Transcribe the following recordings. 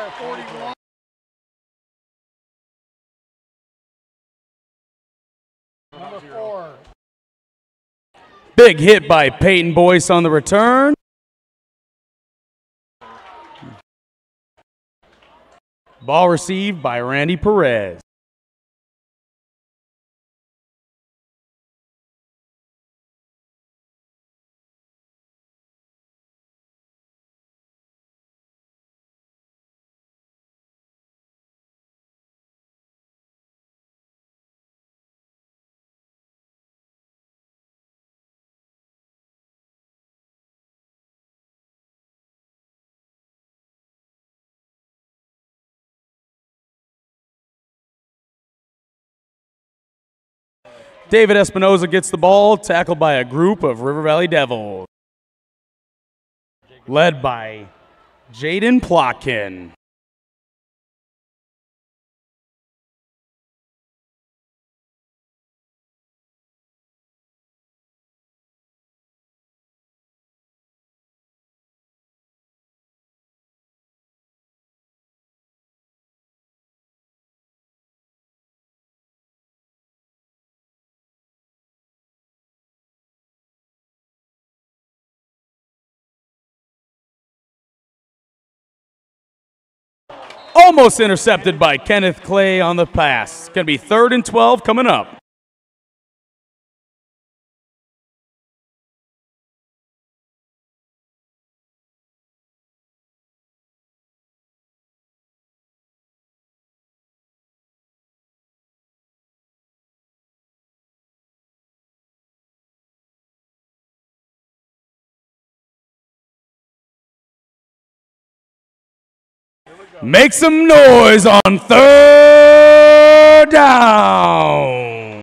41. Number 4. Big hit by Peyton Boyce on the return. Ball received by Randy Perez. David Espinoza gets the ball, tackled by a group of River Valley Devils, led by Jaden Plotkin. Almost intercepted by Kenneth Clay on the pass. It's going to be 3rd and 12 coming up. Make some noise on 3rd down.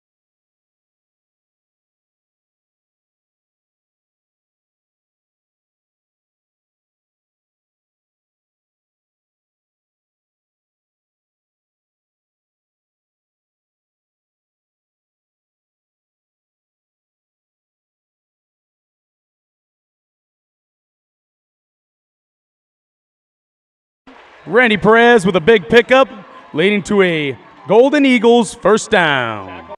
Randy Perez with a big pickup, leading to a Golden Eagles 1st down.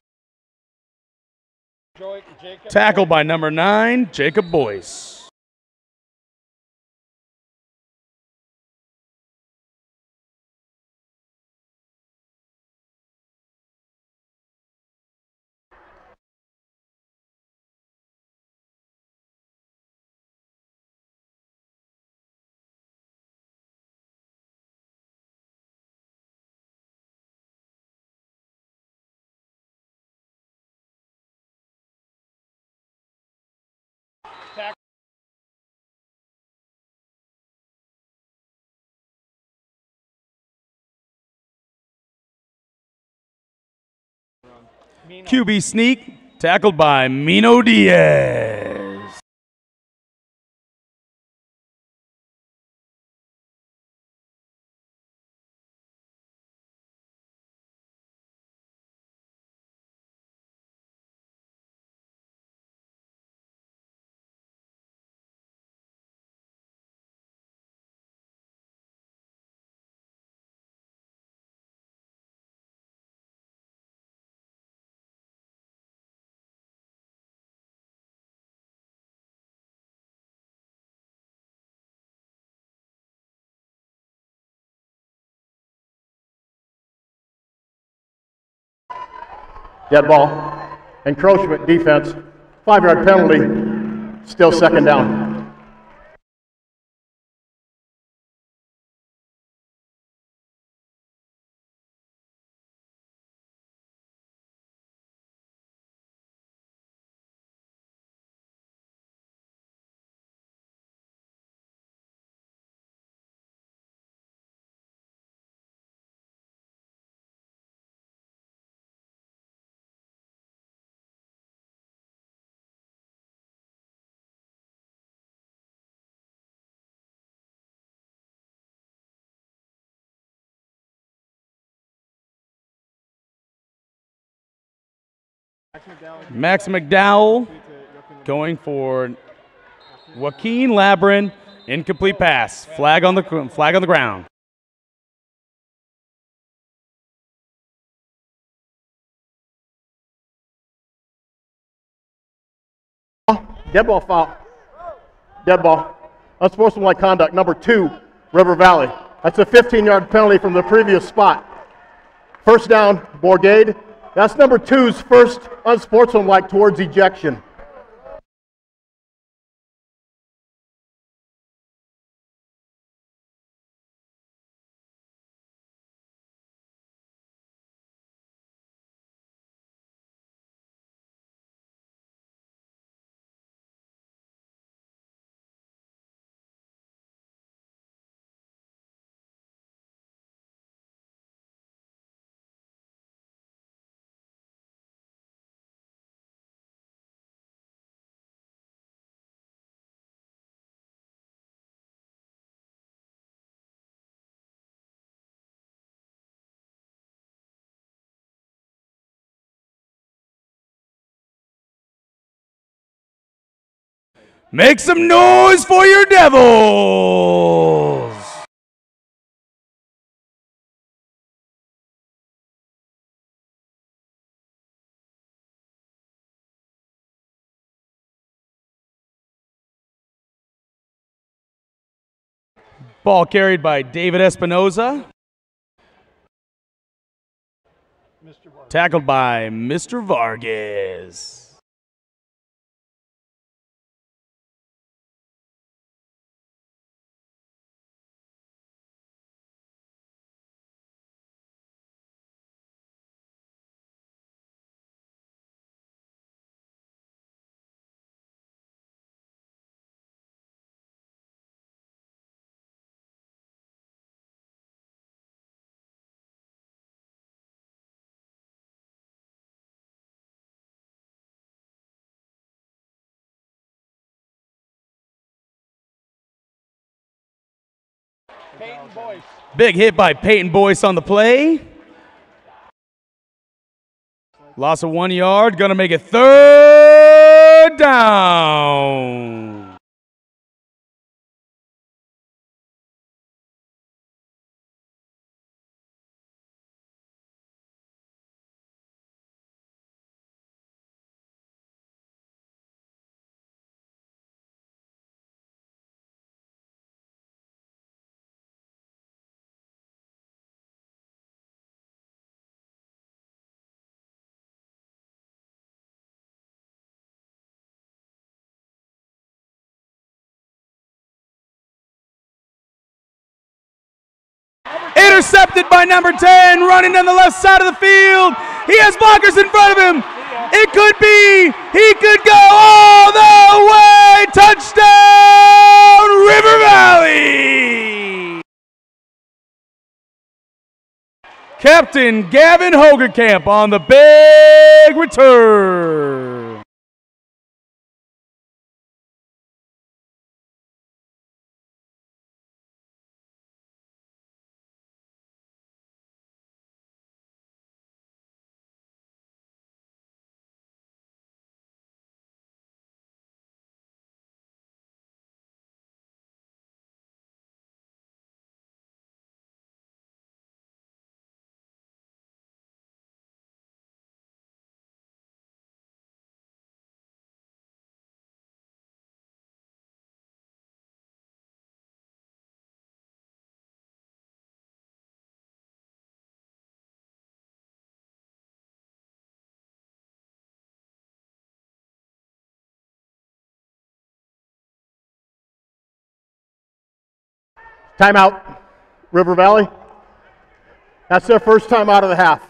Tackled by number 9, Jacob Boyce. QB sneak, tackled by Mino Diaz. Dead ball. Encroachment defense. 5-yard penalty. Still 2nd down. Max McDowell going for Joaquin Labrin. Incomplete pass. Flag on the ground. Dead ball foul. Dead ball. Unsportsmanlike conduct, number 2, River Valley. That's a 15-yard penalty from the previous spot. First down, Bourgade. That's number 2's first unsportsmanlike towards ejection. Make some noise for your Devils! Ball carried by David Espinoza. Tackled by Mr. Vargas. Peyton Boyce. Big hit by Peyton Boyce on the play. Loss of 1 yard, gonna make it 3rd down. Intercepted by number 10, running down the left side of the field. He has blockers in front of him. It could be, he could go all the way. Touchdown, River Valley. Captain Gavin Hogerkamp on the big return. Timeout, River Valley. That's their first time out of the half.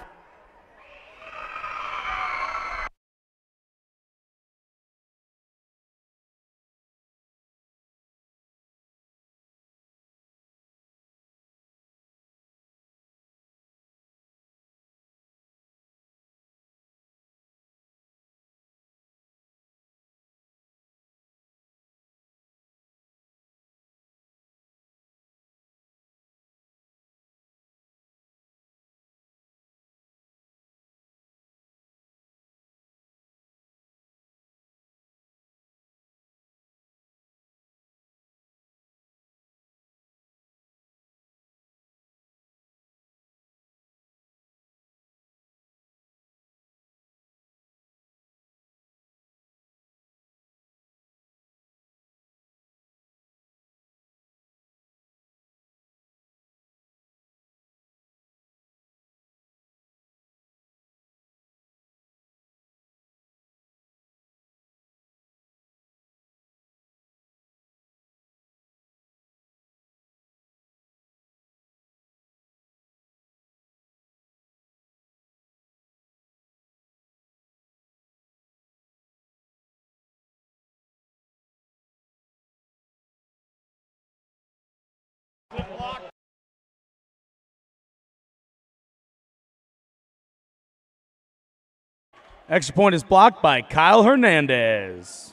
Extra point is blocked by Kyle Hernandez.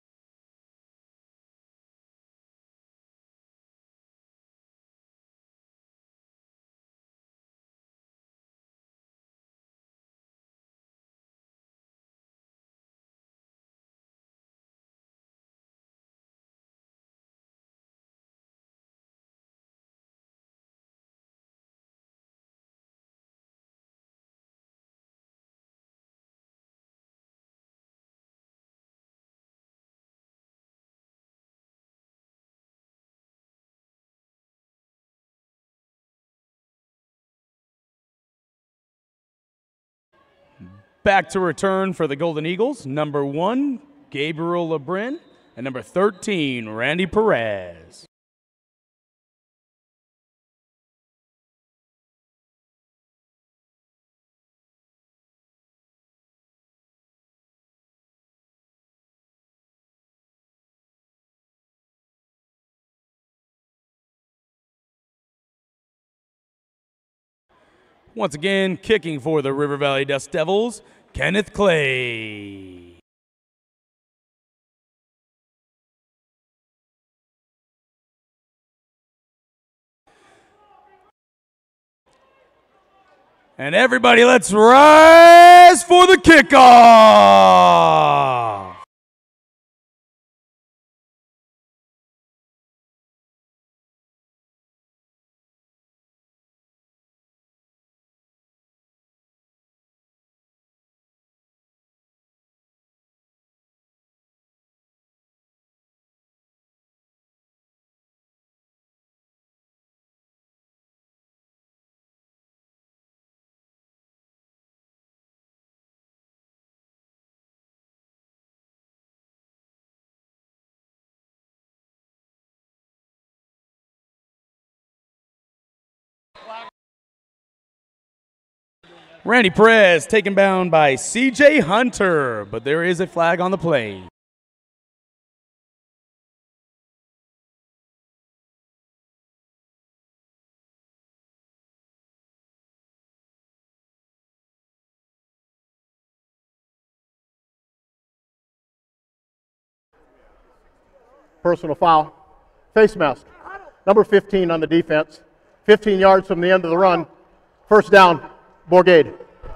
Back to return for the Golden Eagles, number 1, Gabriel Lebrin, and number 13, Randy Perez. Once again, kicking for the River Valley Dust Devils, Kenneth Clay. And everybody, let's rise for the kickoff. Randy Perez taken down by C.J. Hunter, but there is a flag on the play. Personal foul. Face mask. Number 15 on the defense. 15 yards from the end of the run. First down, Bourgade.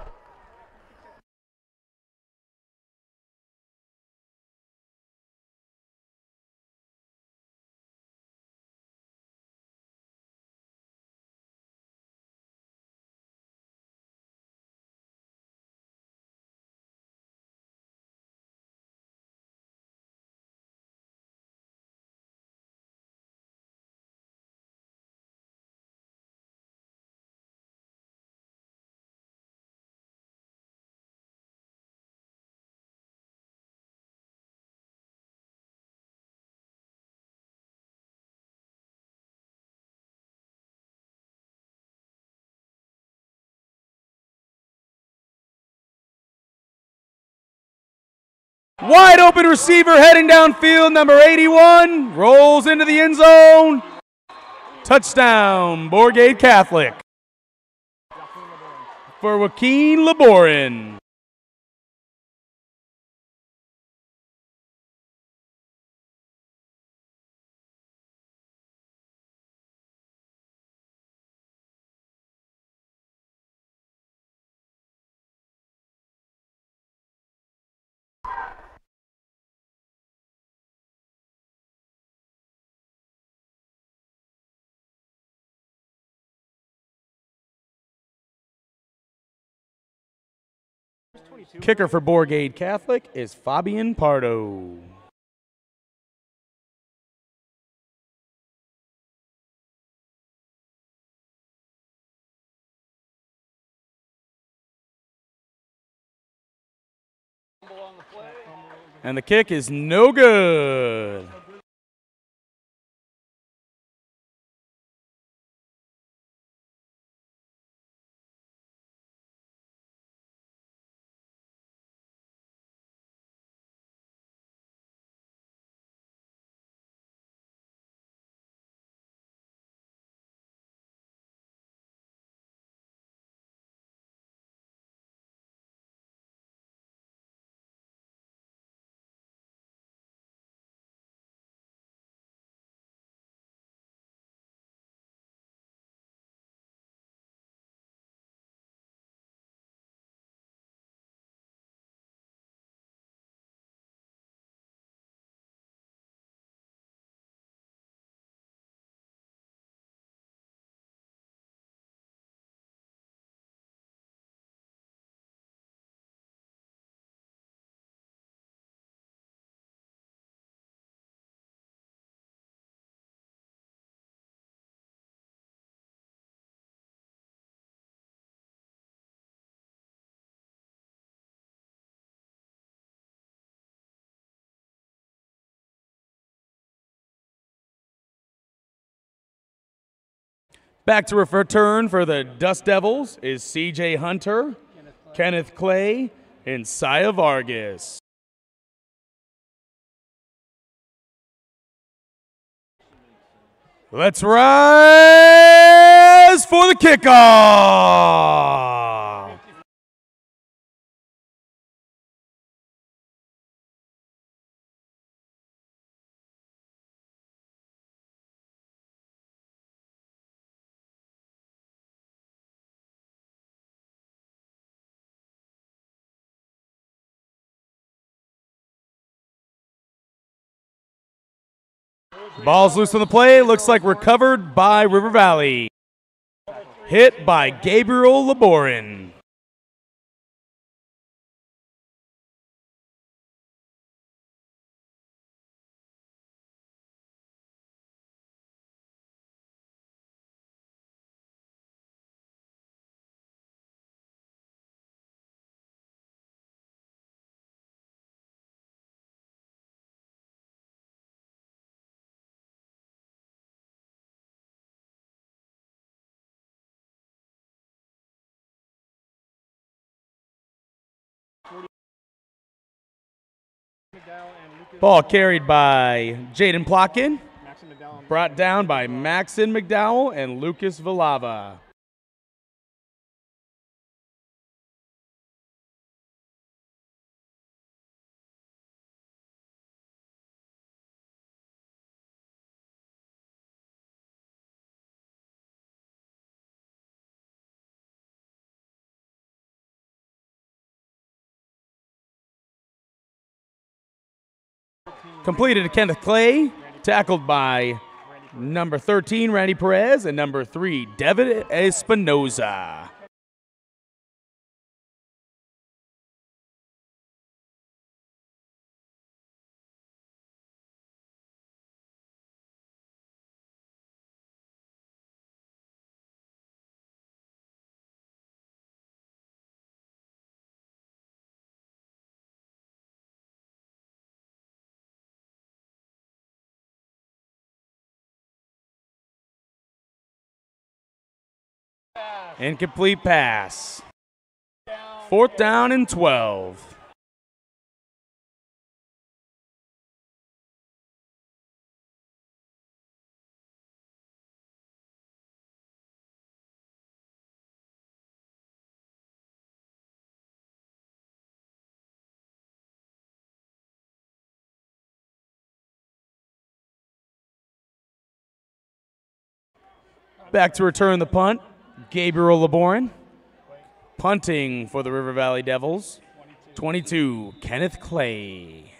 Wide open receiver heading downfield, number 81, rolls into the end zone. Touchdown, Bourgade Catholic. For Joaquin Laborin. Kicker for Bourgade Catholic is Fabian Pardo. And the kick is no good. Back to return for the Dust Devils is C.J. Hunter, Kenneth Clay, and Saya Vargas. Let's rise for the kickoff. Ball's loose on the play. Looks like recovered by River Valley. Hit by Gabriel Laborin. Ball carried by Jaden Plotkin. Brought down by Maxon McDowell and Lucas Vilava. Completed to Kenneth Clay, tackled by number 13, Randy Perez, and number 3, Devin Espinoza. Incomplete pass. 4th down and 12. Back to return the punt. Gabriel Laborin. Punting for the River Valley Devils, 22, Kenneth Clay.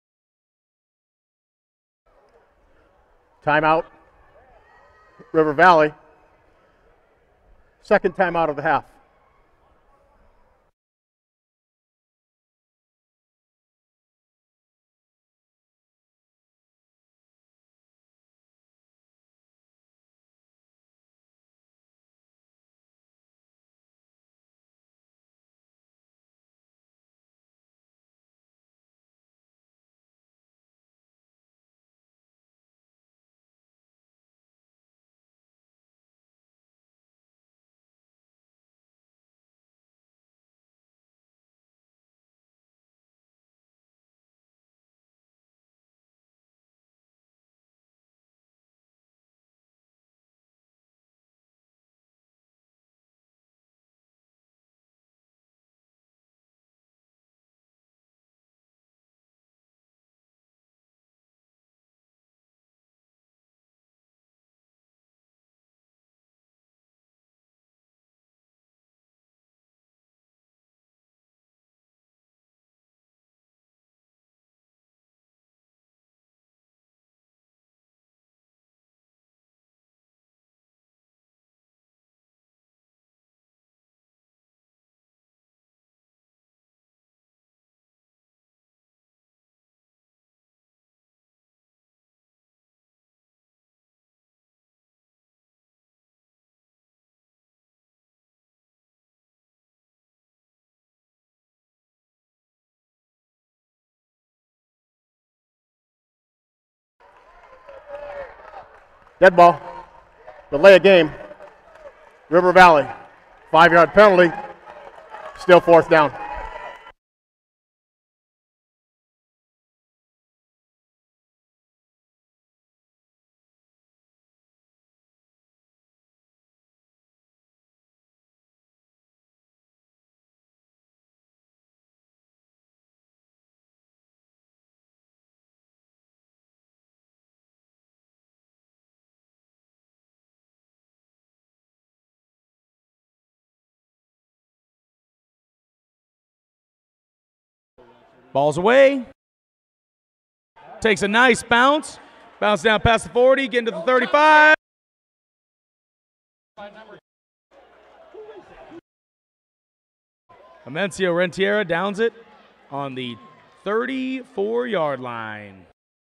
Timeout, River Valley. Second timeout of the half. Dead ball. Delay of game. River Valley. 5-yard penalty. Still 4th down. Ball's away. Takes a nice bounce. Bounce down past the 40, getting to the 35. Amencio Rentiera downs it on the 34-yard line.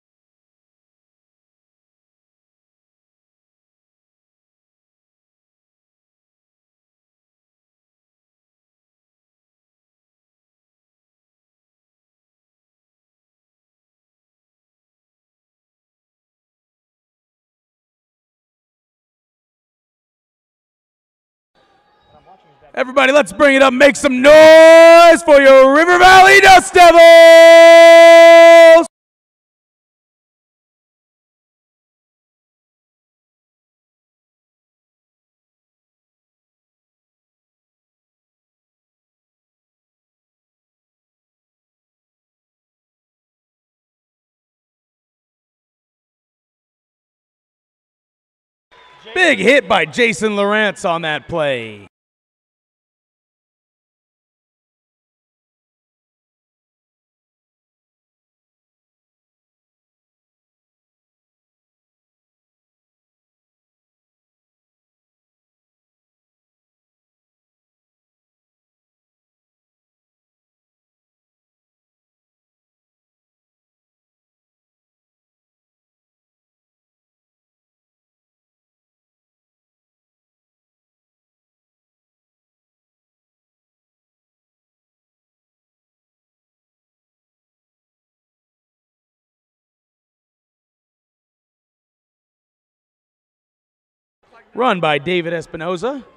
Everybody, let's bring it up. Make some noise for your River Valley Dust Devils! Big hit by Jason Lawrence on that play. Run by David Espinoza.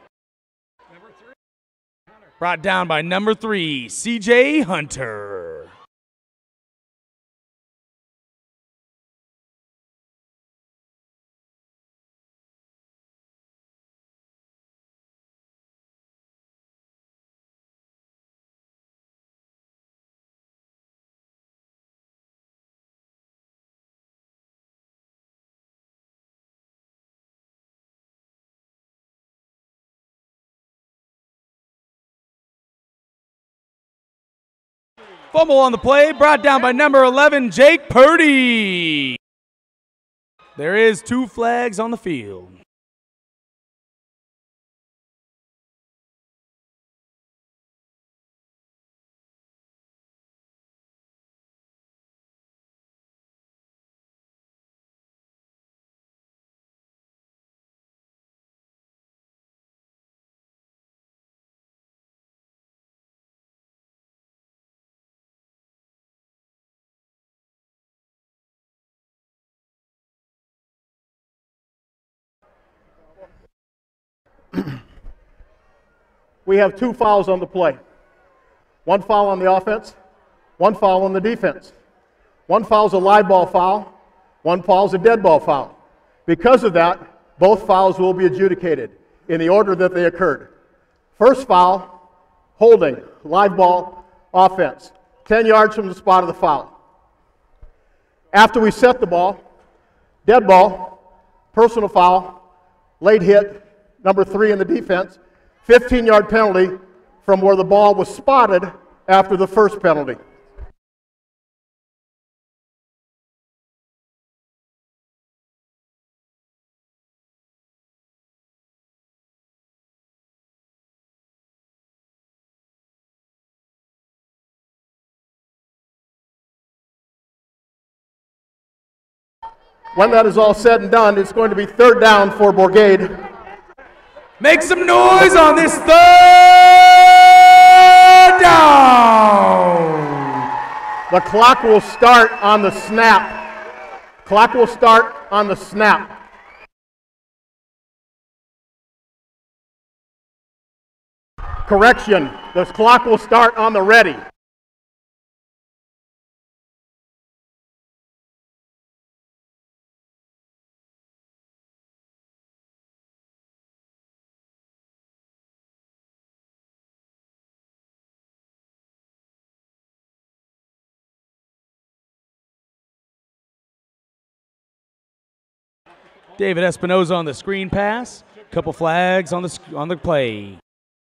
Brought down by number 3, CJ Hunter. Fumble on the play, brought down by number 11, Jake Purdy. There is 2 flags on the field. We have 2 fouls on the play. 1 foul on the offense, 1 foul on the defense. 1 foul's a live ball foul, 1 foul's a dead ball foul. Because of that, both fouls will be adjudicated in the order that they occurred. First foul, holding, live ball, offense, 10 yards from the spot of the foul. After we set the ball, dead ball, personal foul, late hit, number 3 in the defense, 15-yard penalty from where the ball was spotted after the first penalty. When that is all said and done, it's going to be 3rd down for Bourgade. Make some noise on this 3rd down. The clock will start on the snap. Clock will start on the snap. Correction, the clock will start on the ready. David Espinoza on the screen pass. Couple flags on the play.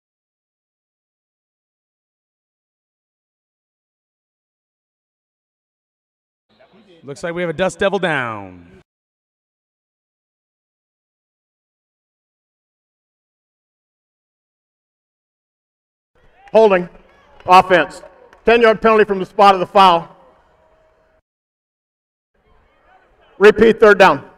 Looks like we have a Dust Devil down. Holding. Offense. 10-yard penalty from the spot of the foul. Repeat, third down.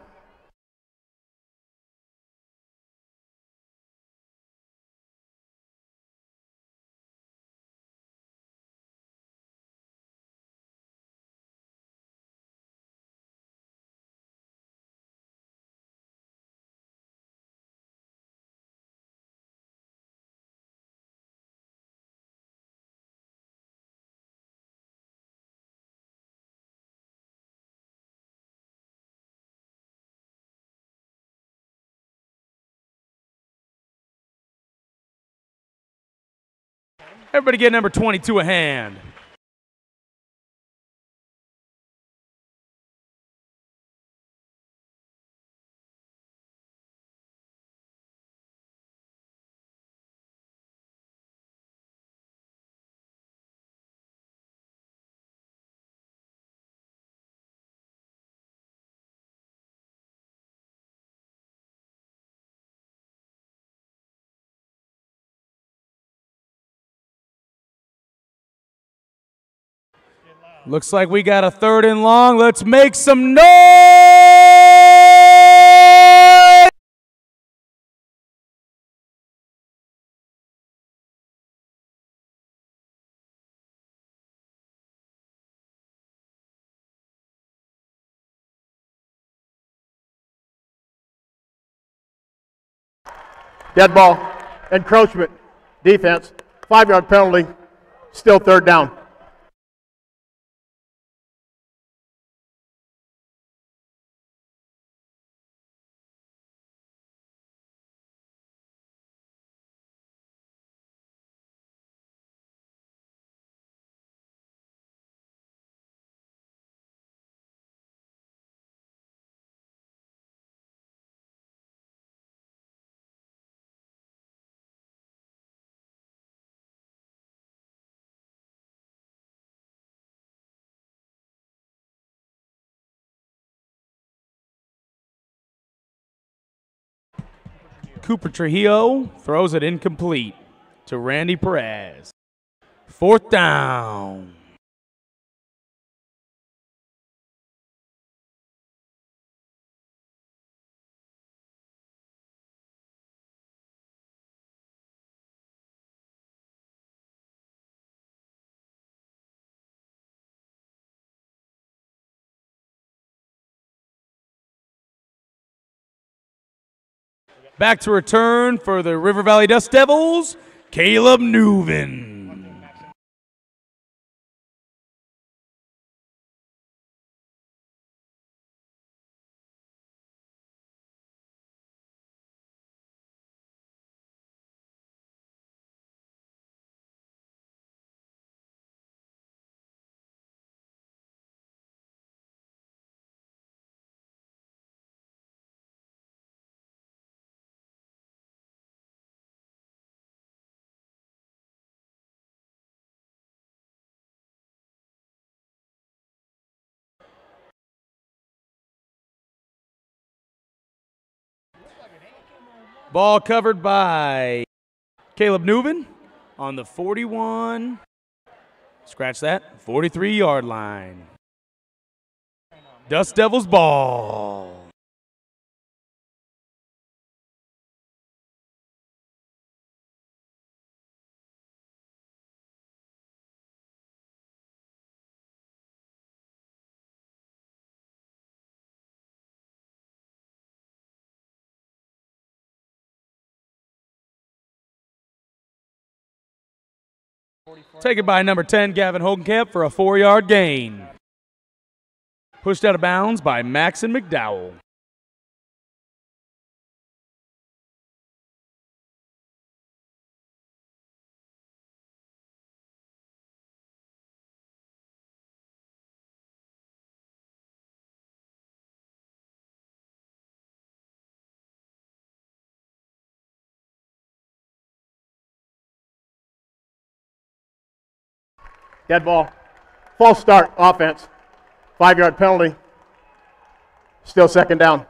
Everybody get number 22 a hand. Looks like we got a third and long. Let's make some noise! Dead ball. Encroachment. Defense. 5-yard penalty. Still third down. Cooper Trujillo throws it incomplete to Randy Perez. Fourth down. Back to return for the River Valley Dust Devils, Caleb Newman. Ball covered by Caleb Newman on the 41, scratch that, 43-yard line. Dust Devils ball. Taken by number 10, Gavin Hogenkamp, for a 4-yard gain. Pushed out of bounds by Maxon McDowell. Dead ball. False start, offense. 5-yard penalty. Still second down.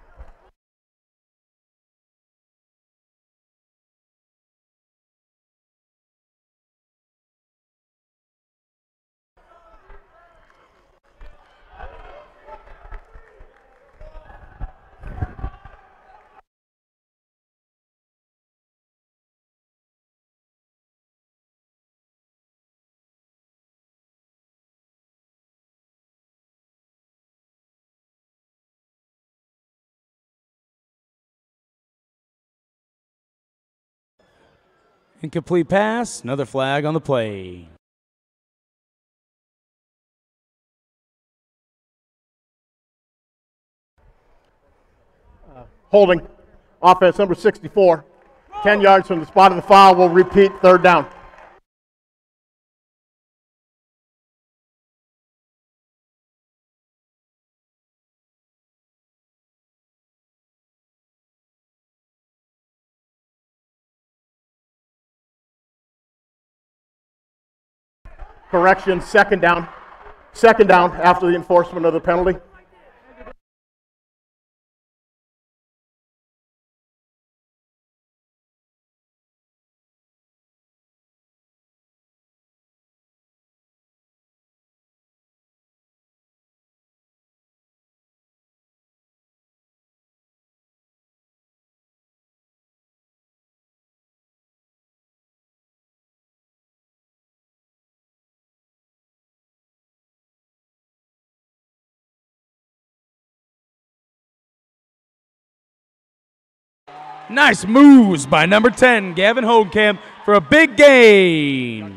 Incomplete pass, another flag on the play. Holding. Offense number 64. 10 yards from the spot of the foul. Will repeat, third down. Correction, second down. Second down after the enforcement of the penalty. Nice moves by number 10, Gavin Hogenkamp, for a big gain.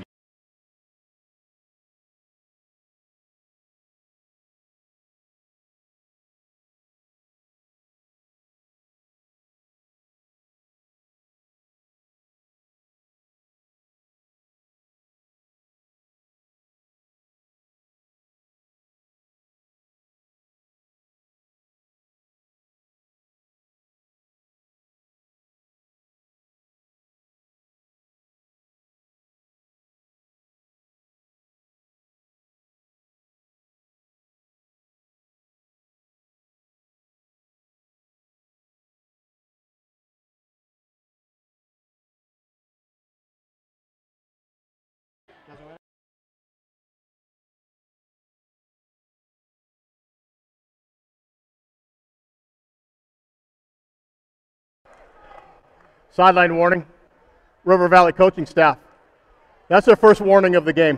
Sideline warning. River Valley coaching staff. That's their first warning of the game.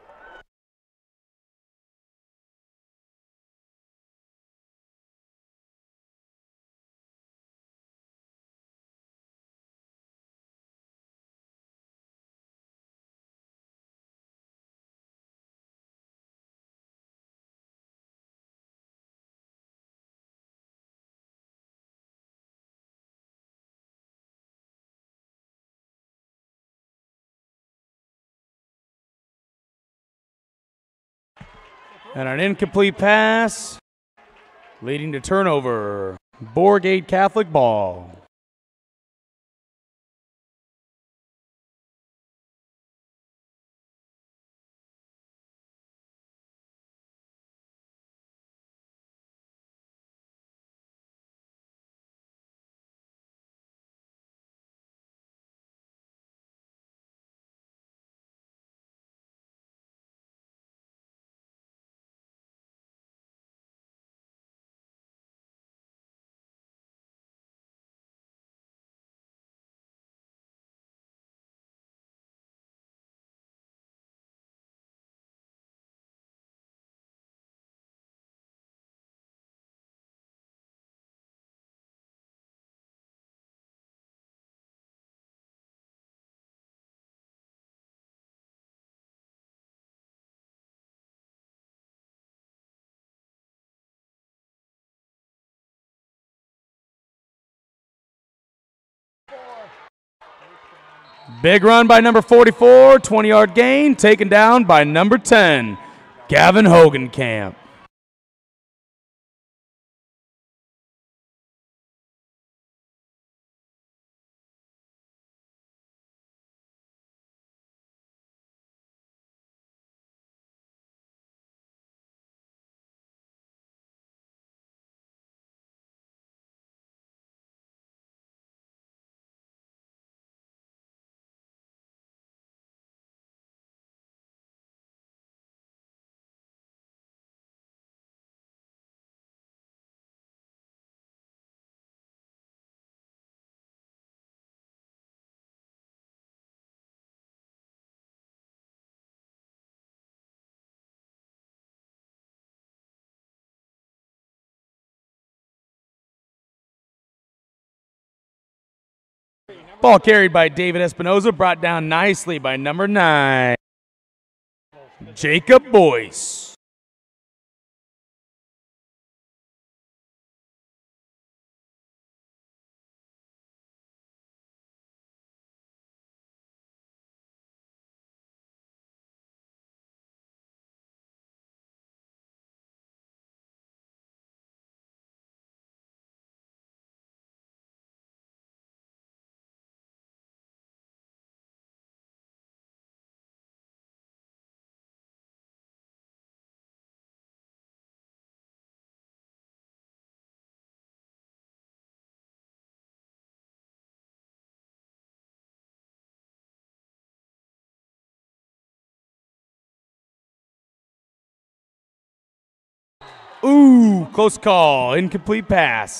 And an incomplete pass, leading to turnover. Bourgade Catholic ball. Big run by number 44, 20-yard gain, taken down by number 10, Gavin Hogenkamp. Ball carried by David Espinoza, brought down nicely by number 9, Jacob Boyce. Ooh, close call, incomplete pass.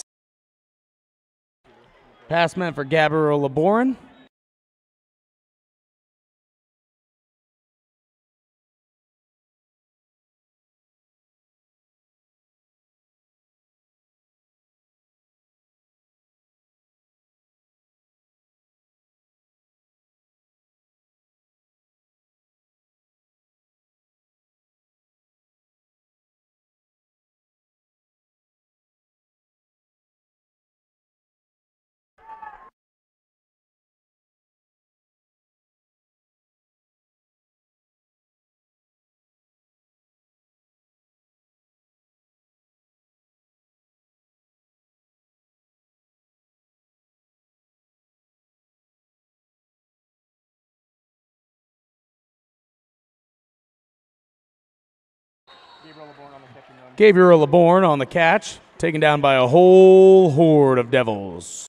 Pass meant for Gabriel Laborin. Gabriel Labourne on the catch, taken down by a whole horde of Devils.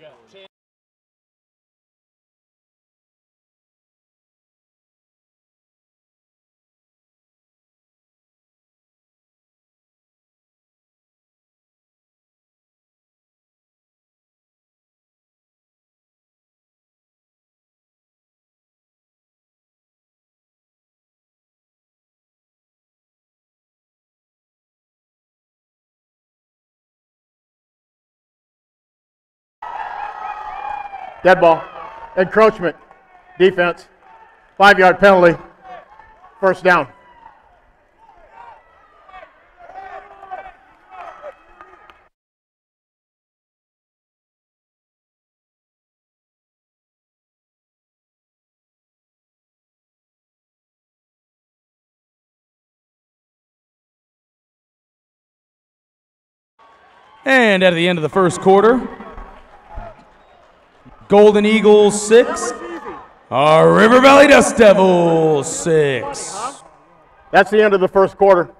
Dead ball. Encroachment. Defense. 5-yard penalty. First down. And at the end of the first quarter, Golden Eagles 6, River Valley Dust Devils 6. That's the end of the first quarter.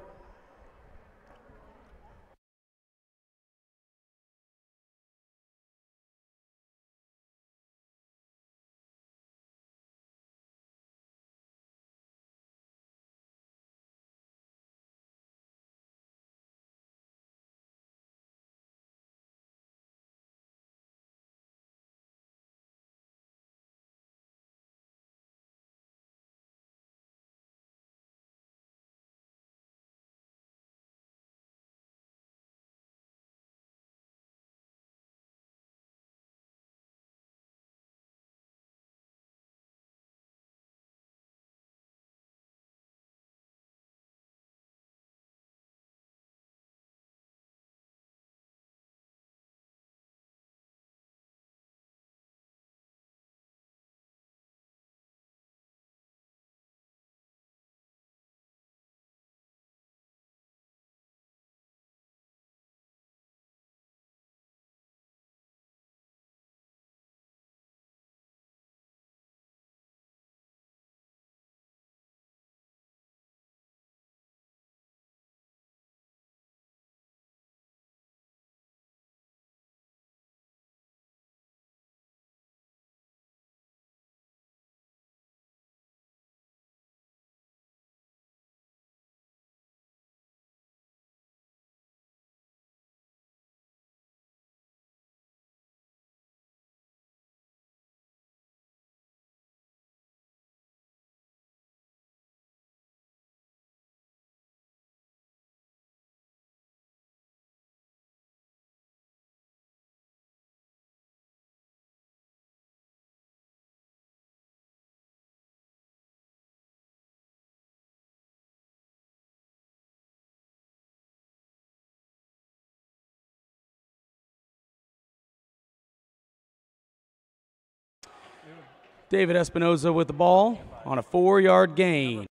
David Espinoza with the ball on a 4-yard gain.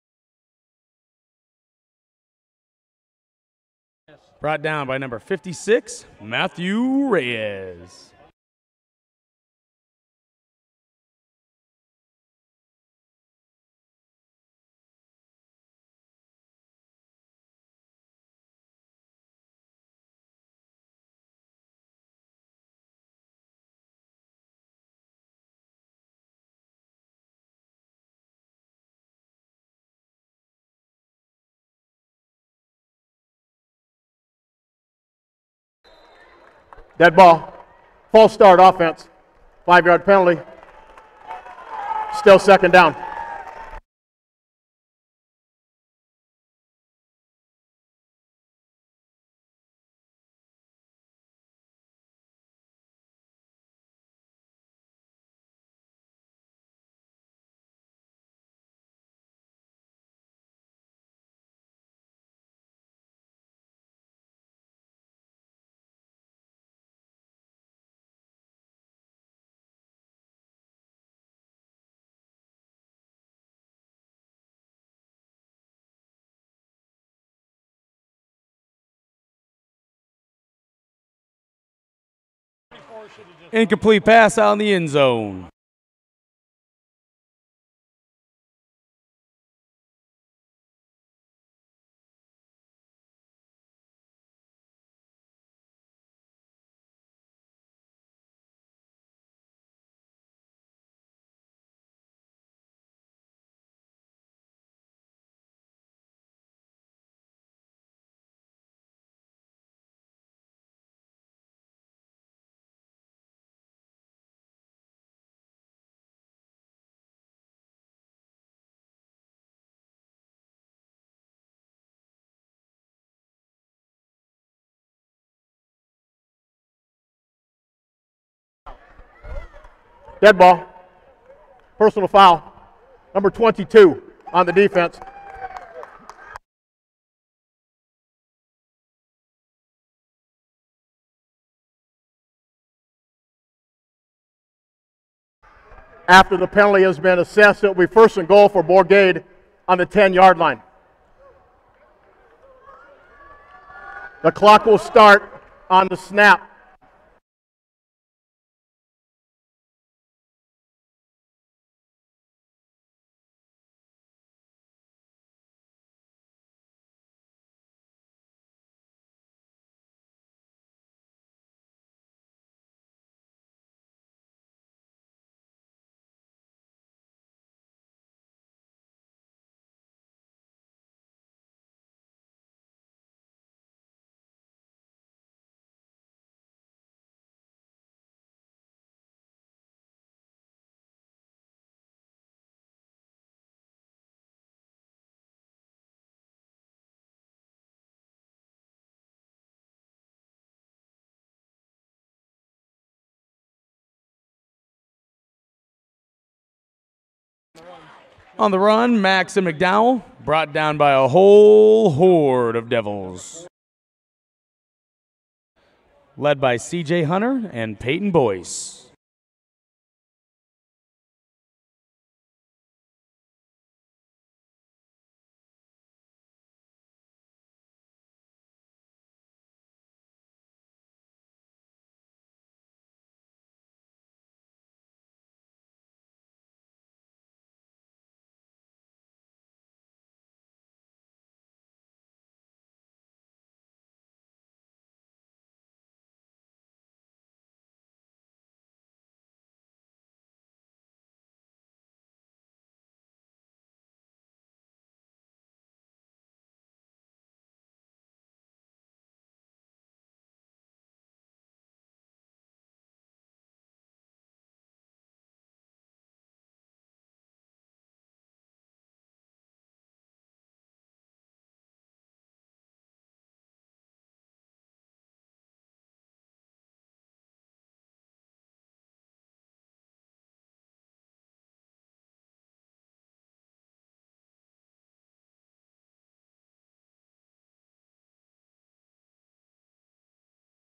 Brought down by number 56, Matthew Reyes. Dead ball. False start offense. 5-yard penalty. Still second down. Incomplete pass out in the end zone. Dead ball. Personal foul. Number 22 on the defense. After the penalty has been assessed, it will be 1st and goal for Bourgade on the 10-yard line. The clock will start on the snap. On the run, Max and McDowell, brought down by a whole horde of Devils. Led by C.J. Hunter and Peyton Boyce.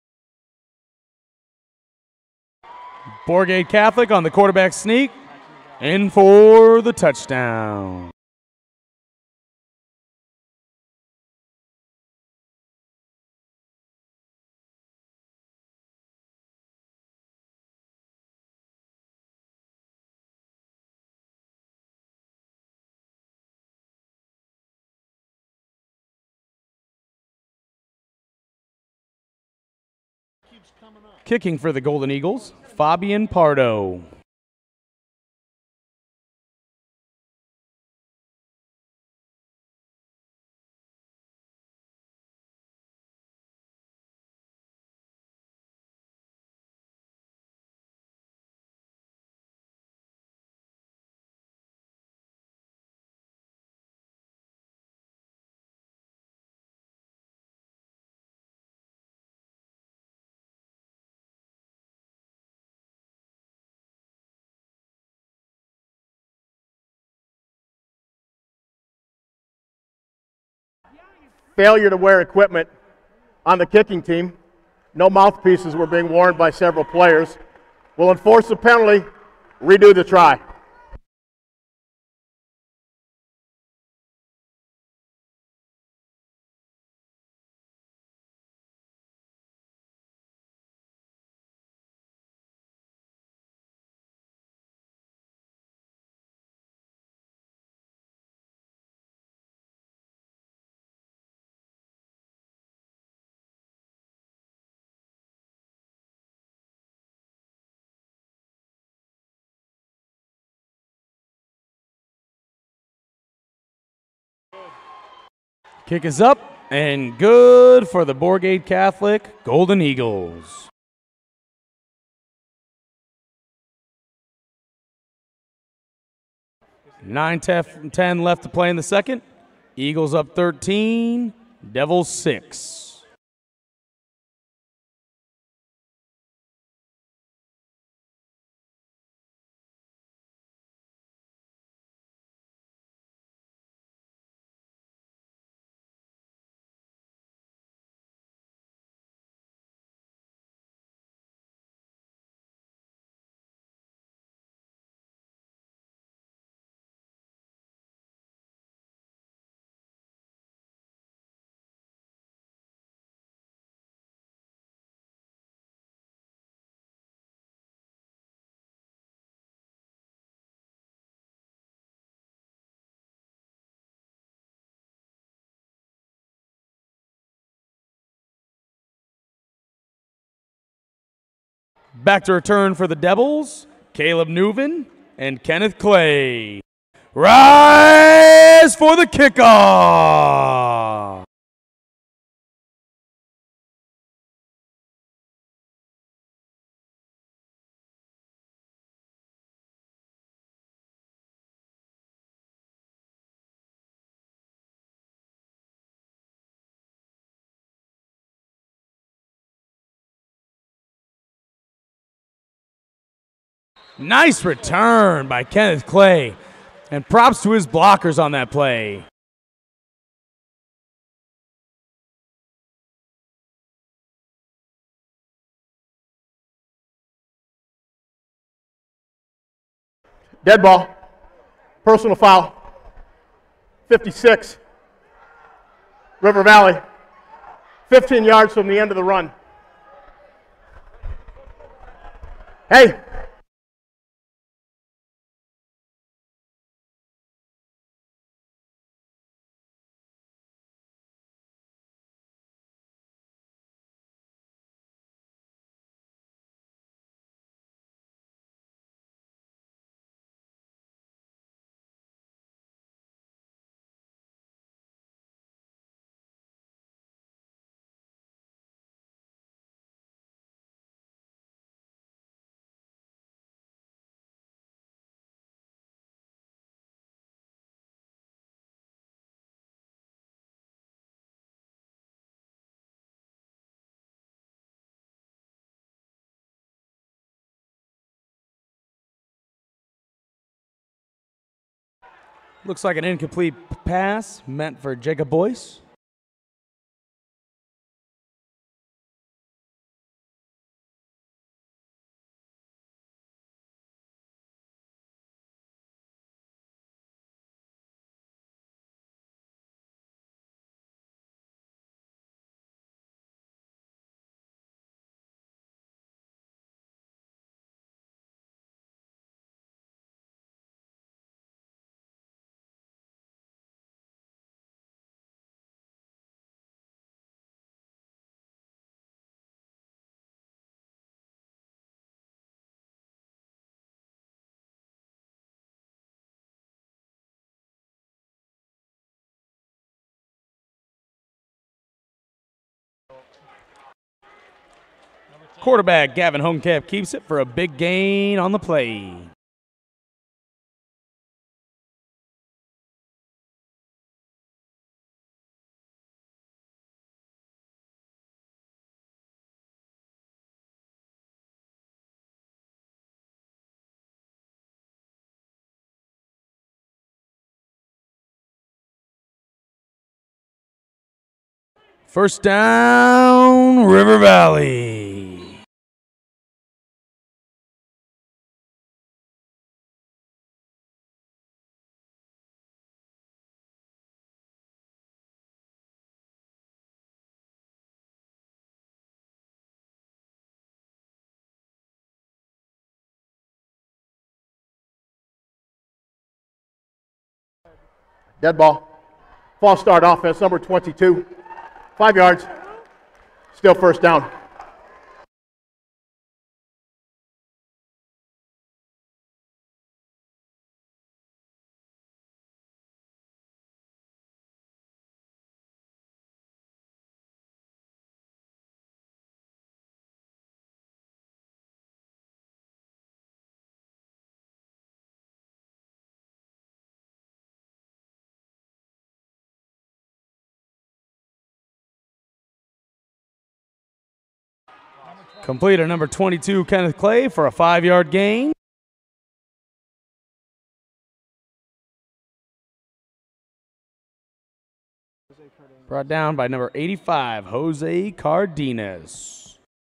Bourgade Catholic on the quarterback sneak. in for the touchdown. Kicking for the Golden Eagles, Fabian Pardo. Failure to wear equipment on the kicking team. No mouthpieces were being worn by several players. Will enforce the penalty, redo the try. Kick is up and good for the Bourgade Catholic Golden Eagles. $9:10 left to play in the second. Eagles up 13, Devils 6. Back to return for the Devils, Caleb Newman and Kenneth Clay. Rise for the kickoff. Nice return by Kenneth Clay, and props to his blockers on that play. Dead ball. Personal foul. 56. River Valley. 15 yards from the end of the run. Hey. Looks like an incomplete pass meant for Jacob Boyce. Quarterback Gavin Homecap keeps it for a big gain on the play. First down, River Valley. Dead ball. False start offense, number 22. 5 yards. Still first down. Completed number 22, Kenneth Clay, for a 5-yard gain. Brought down by number 85, Jose Cardenas.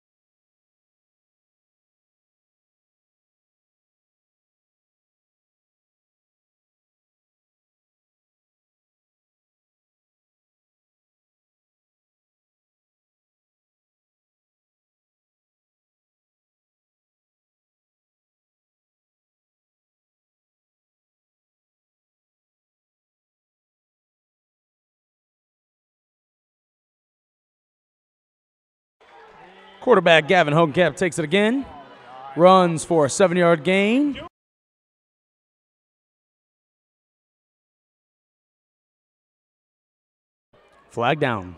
Quarterback Gavin Homecap takes it again. Runs for a 7-yard gain. Flag down.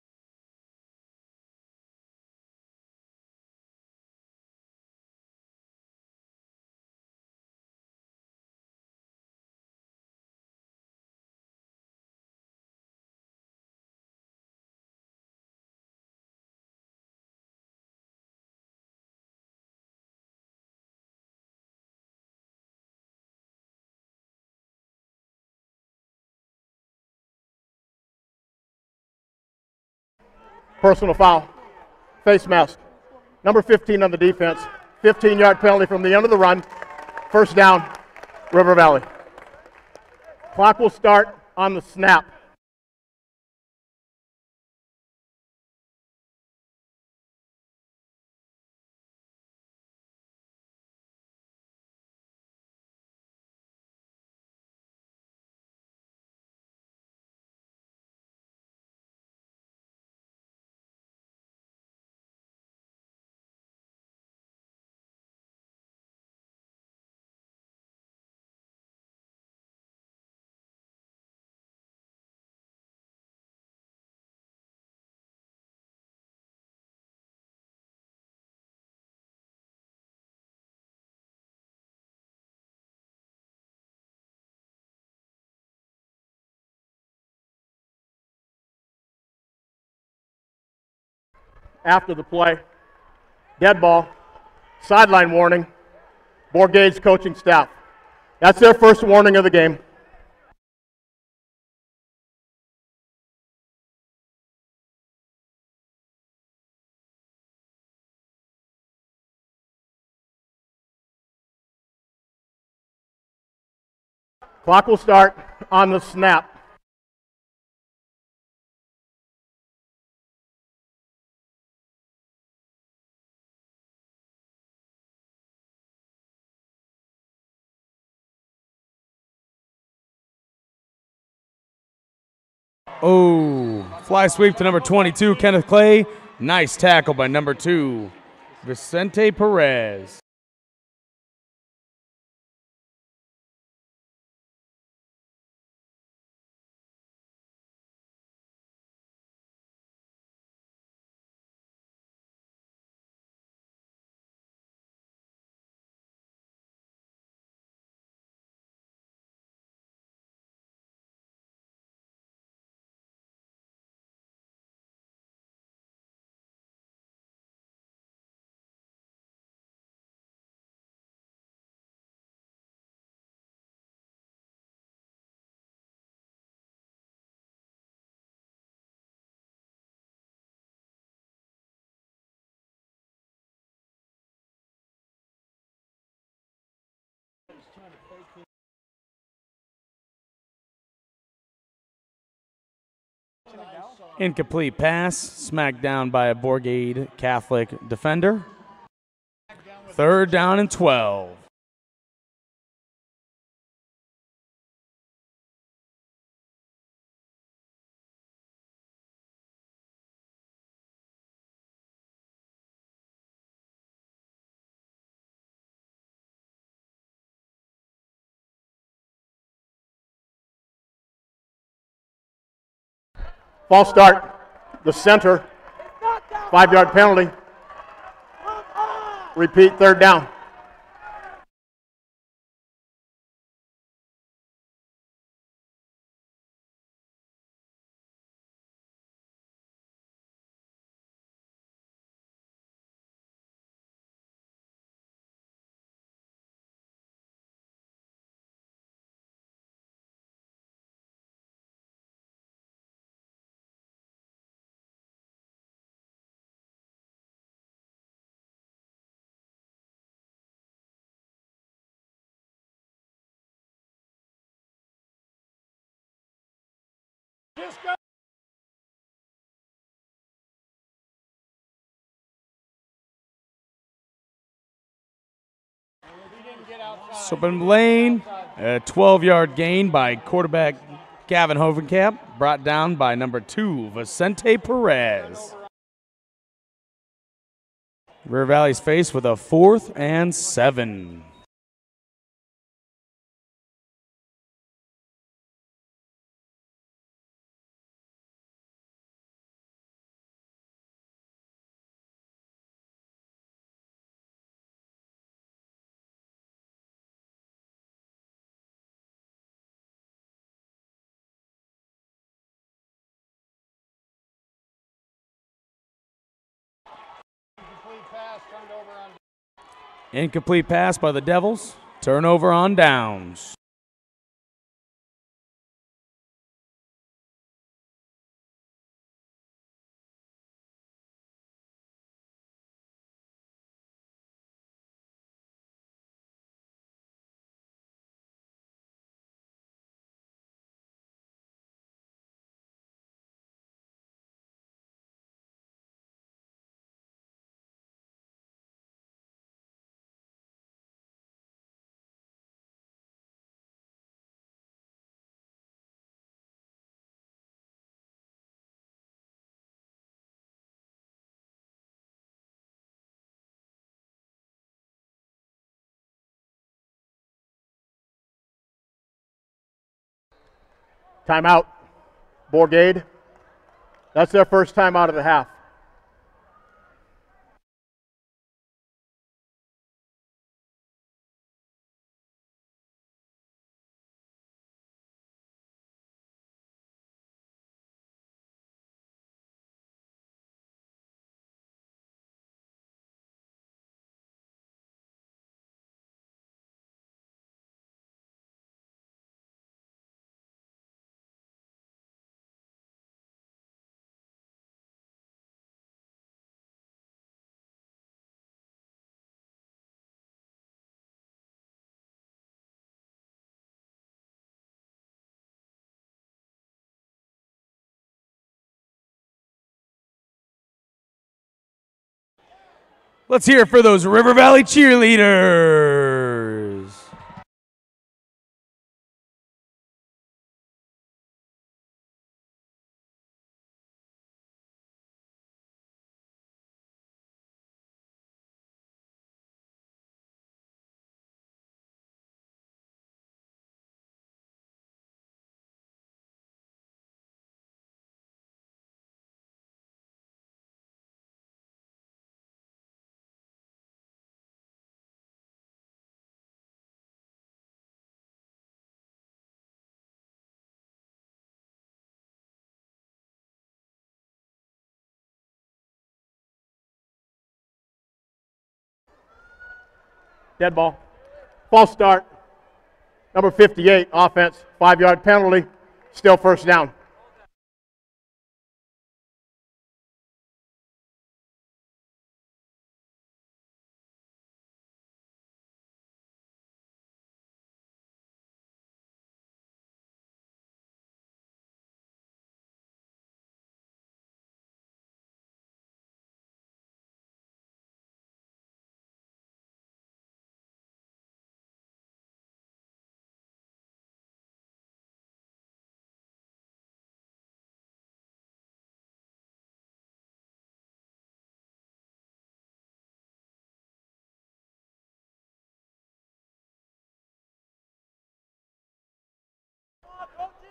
Personal foul. Face mask. Number 15 on the defense. 15-yard penalty from the end of the run. First down, River Valley. Clock will start on the snap. After the play, dead ball, sideline warning, Bourgade's coaching staff. That's their first warning of the game. Clock will start on the snap. Oh, fly sweep to number 22, Kenneth Clay. Nice tackle by number 2, Vicente Perez. Incomplete pass, smacked down by a Bourgade Catholic defender. 3rd down and 12. False start. The center. 5-yard penalty. Repeat, 3rd down. Open lane, a 12-yard gain by quarterback Gavin Hovenkamp, brought down by number 2, Vicente Perez. River Valley's faced with a 4th and 7. Incomplete pass by the Devils. Turnover on downs. Timeout. Bourgade. That's their first time out of the half. Let's hear it for those River Valley cheerleaders. Dead ball. False start. Number 58, offense, 5-yard penalty, still 1st down.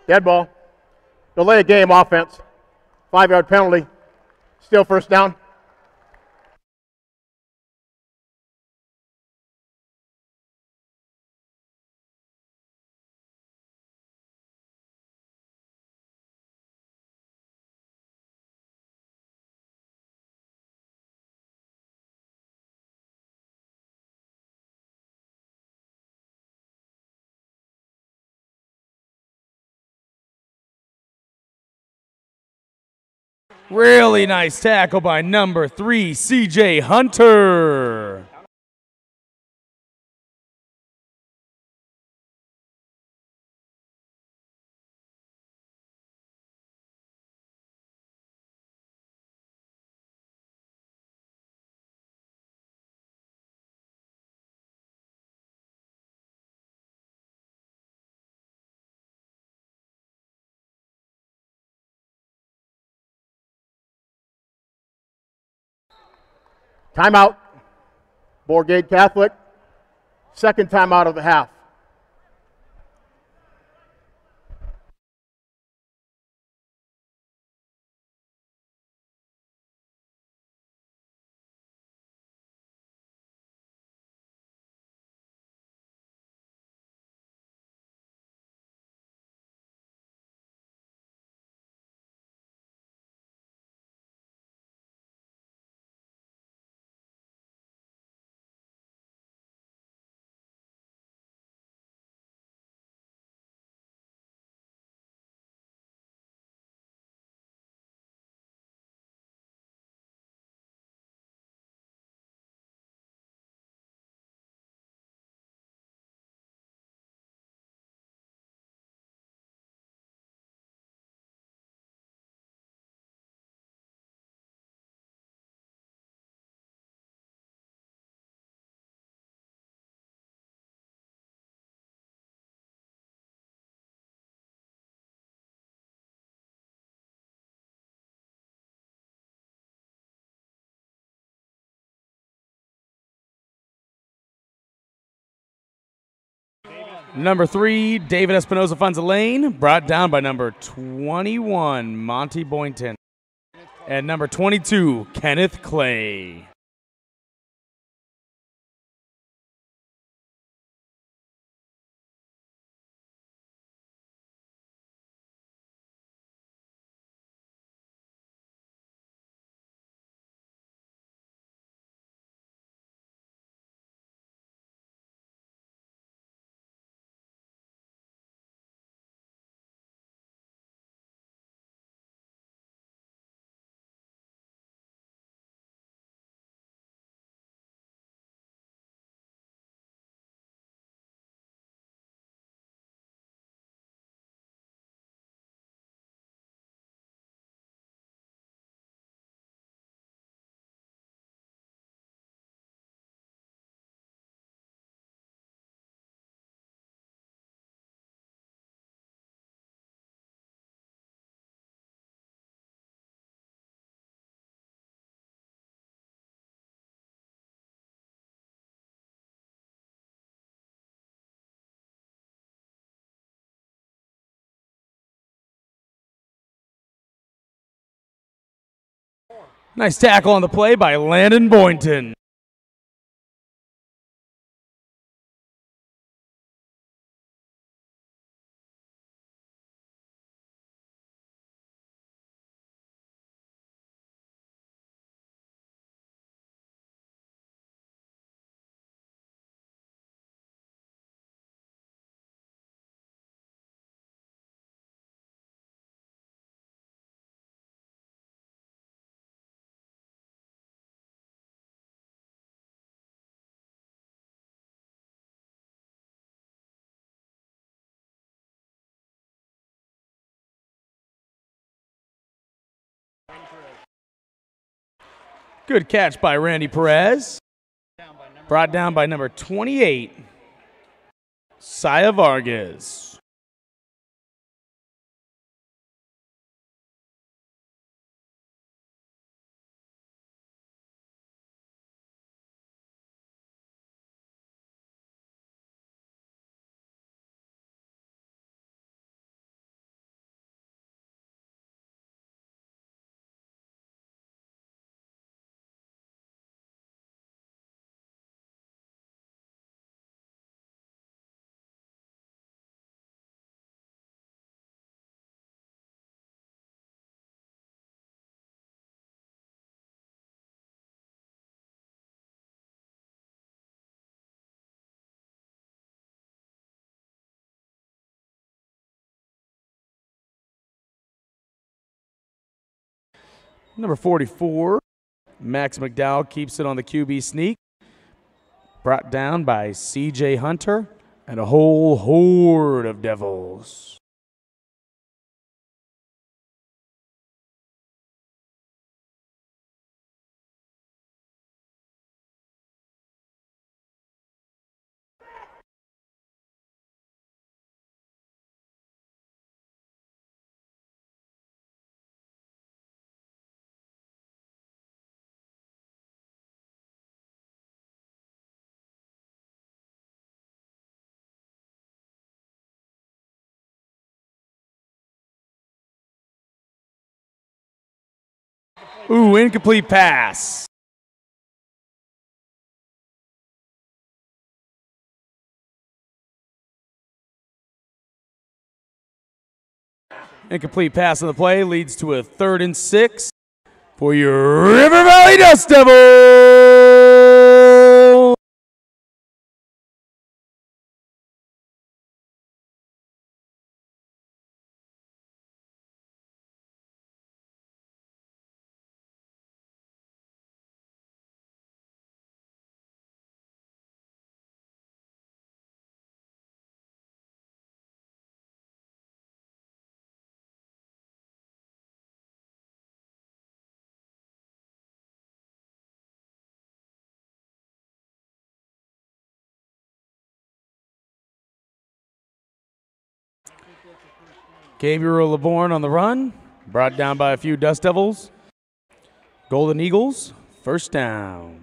Dead ball. Delay of game offense. 5-yard penalty. Still first down. Really nice tackle by number 3, CJ Hunter. Timeout. Bourgade Catholic. Second timeout of the half. Number 3, David Espinoza funds a lane, brought down by number 21, Monty Boynton. And number 22, Kenneth Clay. Nice tackle on the play by Landon Boynton. Good catch by Randy Perez. Brought down by number 28, Saya Vargas. Number 44, Max McDowell keeps it on the QB sneak. Brought down by C.J. Hunter and a whole horde of Devils. Ooh, incomplete pass. Incomplete pass on the play leads to a 3rd and 6 for your River Valley Dust Devils. Gabriel LeBourne on the run, brought down by a few Dust Devils. Golden Eagles, 1st down.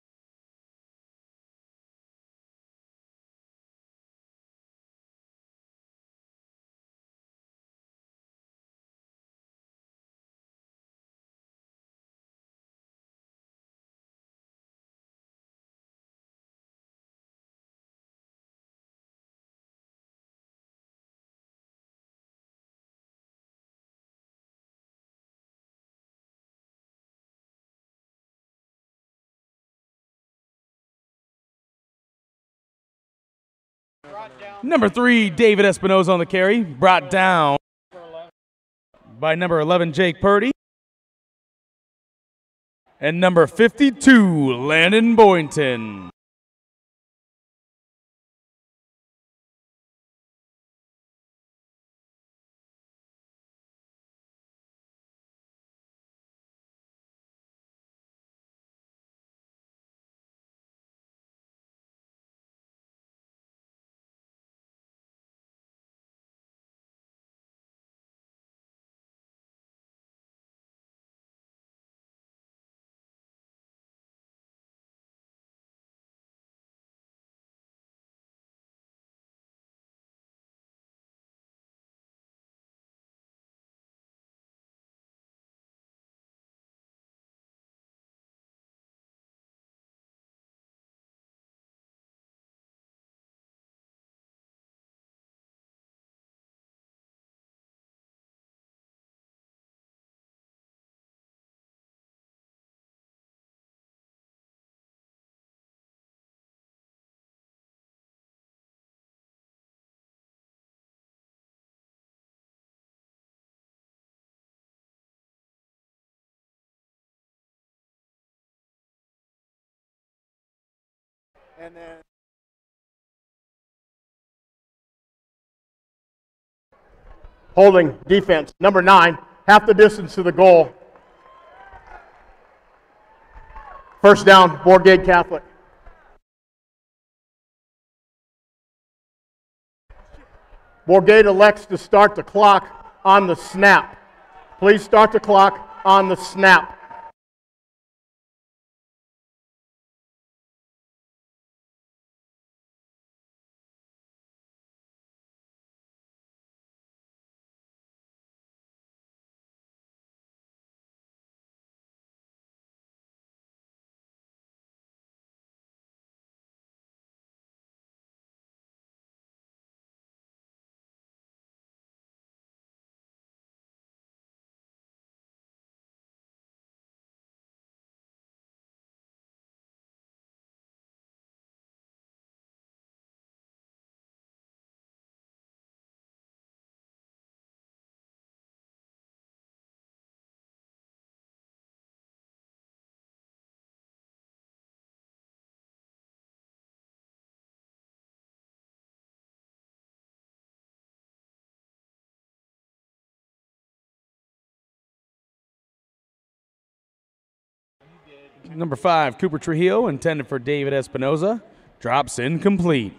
Number 3, David Espinoza on the carry, brought down by number 11, Jake Purdy. And number 52, Landon Boynton. And then holding defense, number 9, half the distance to the goal. 1st down, Bourgade Catholic. Bourgade elects to start the clock on the snap. Please start the clock on the snap. Number 5, Cooper Trujillo, intended for David Espinoza, drops incomplete.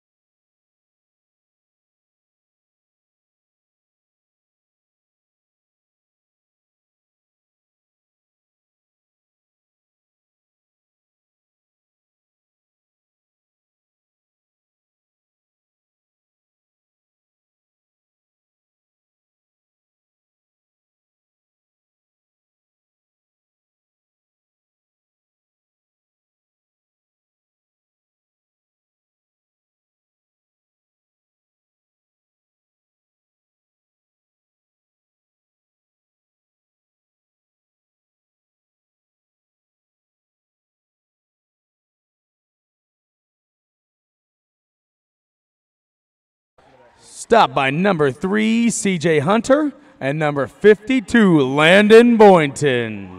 Stopped by number 3, C.J. Hunter, and number 52, Landon Boynton.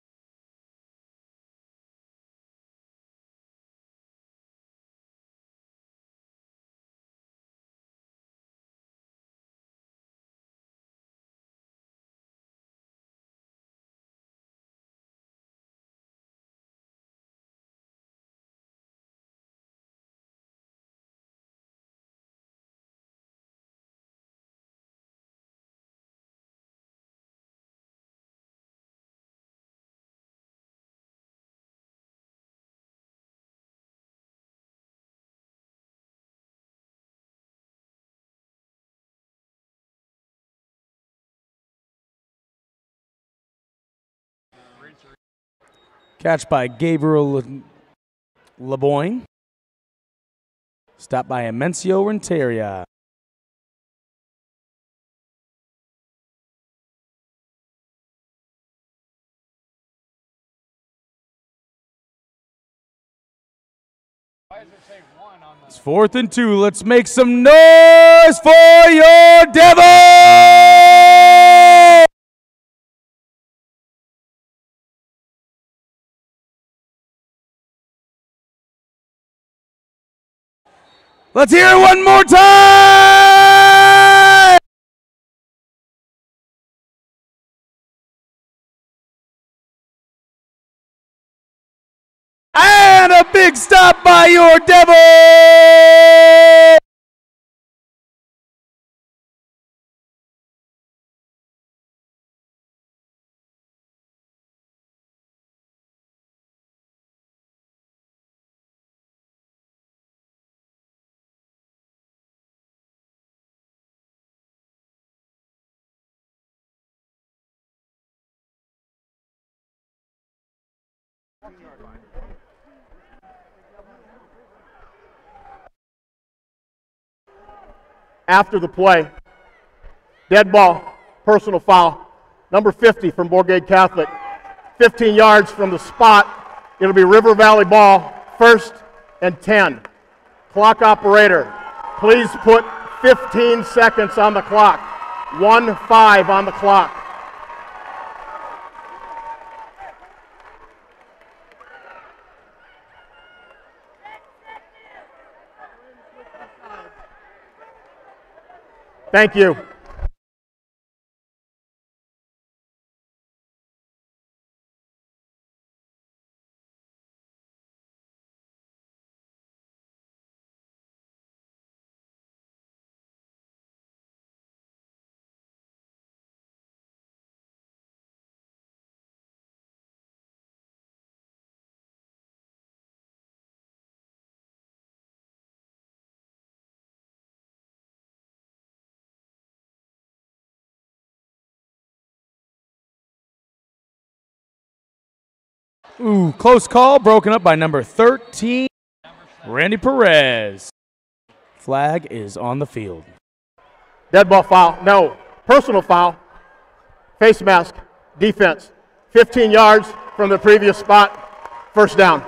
Catch by Gabriel LeBoyne. Stopped by Amencio Renteria. It's 4th and 2. Let's make some noise for your Devil! Let's hear it one more time! And a big stop by your Devil! After the play, dead ball, personal foul, number 50 from Bourgade Catholic, 15 yards from the spot. It'll be River Valley ball, 1st and 10. Clock operator, please put 15 seconds on the clock. 1-5 on the clock. Thank you. Ooh, close call, broken up by number 13, Randy Perez. Flag is on the field. Dead ball foul, no, personal foul, face mask, defense, 15 yards from the previous spot, 1st down.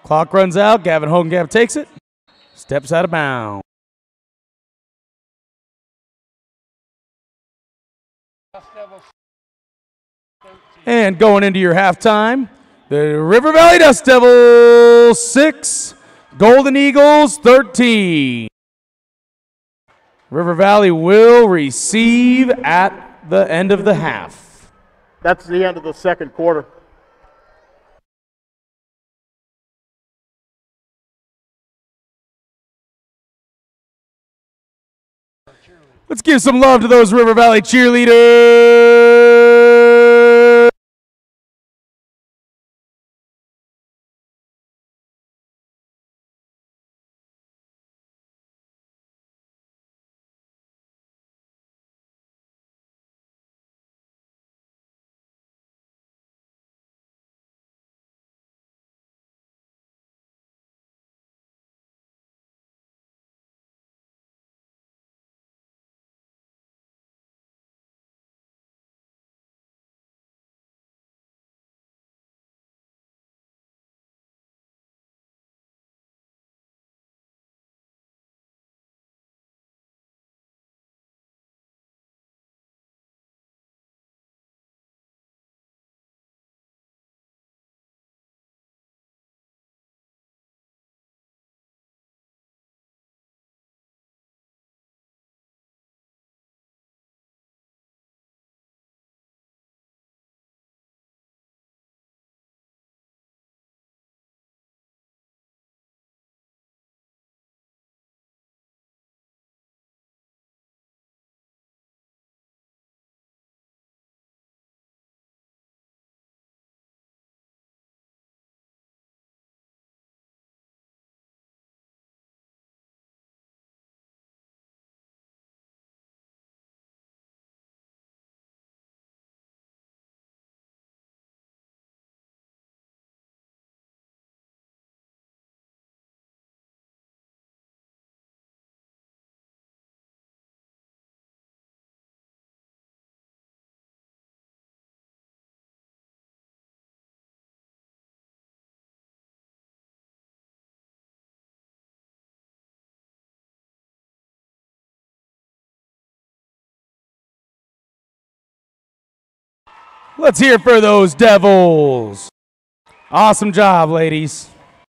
Clock runs out. Gavin Hogenkamp takes it. Steps out of bounds. And going into your halftime, the River Valley Dust Devils 6, Golden Eagles 13. River Valley will receive at the end of the half. That's the end of the second quarter. Let's give some love to those River Valley cheerleaders. Let's hear it for those Devils. Awesome job, ladies.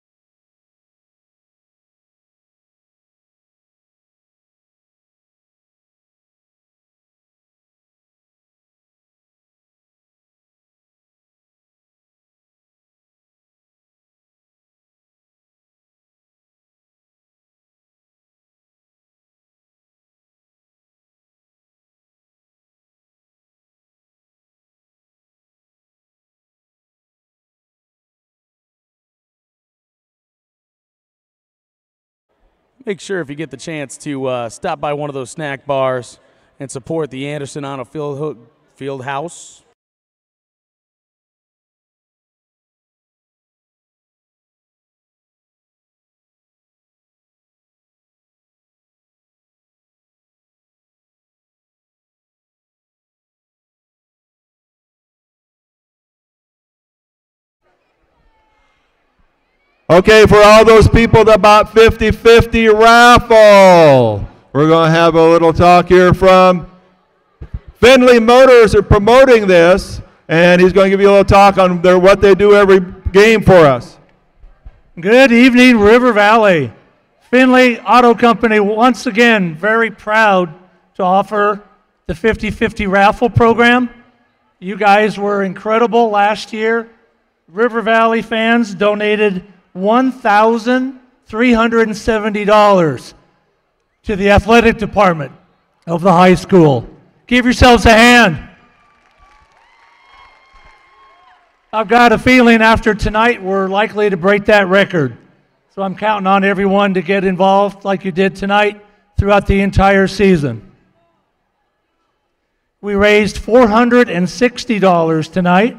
Make sure if you get the chance to stop by one of those snack bars and support the Anderson Auto Fieldhouse. Okay, for all those people that bought 50/50 raffle, we're going to have a little talk here from Findlay Motors. Are promoting this, and he's going to give you a little talk on what they do every game for us. Good evening, River Valley. Findlay Auto Company, once again, very proud to offer the 50/50 raffle program. You guys were incredible last year. River Valley fans donated $1,370 to the athletic department of the high school. Give yourselves a hand. I've got a feeling after tonight we're likely to break that record. So I'm counting on everyone to get involved like you did tonight throughout the entire season. We raised $460 tonight.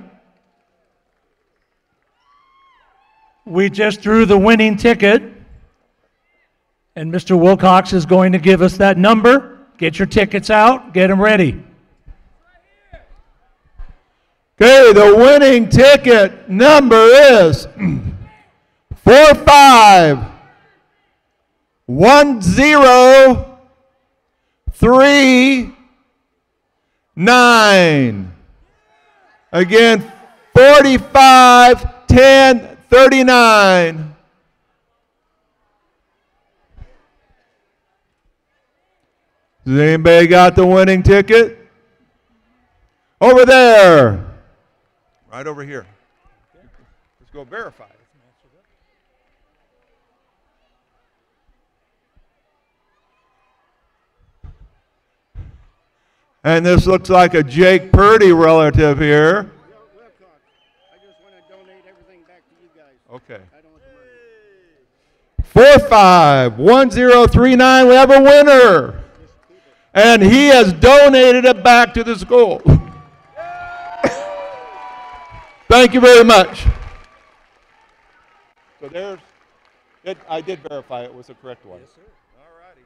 We just drew the winning ticket, and Mr. Wilcox is going to give us that number. Get your tickets out, get them ready. Okay, the winning ticket number is 451039. Again, 451039. Has anybody got the winning ticket? Over there. Right over here. Let's go verify it. And this looks like a Jake Purdy relative here. I just want to donate everything back to you guys. Okay. I don't want the money. 451039. We have a winner. And he has donated it back to the school. Thank you very much. So there's, I did verify it was the correct one. Yes, sir. All righty.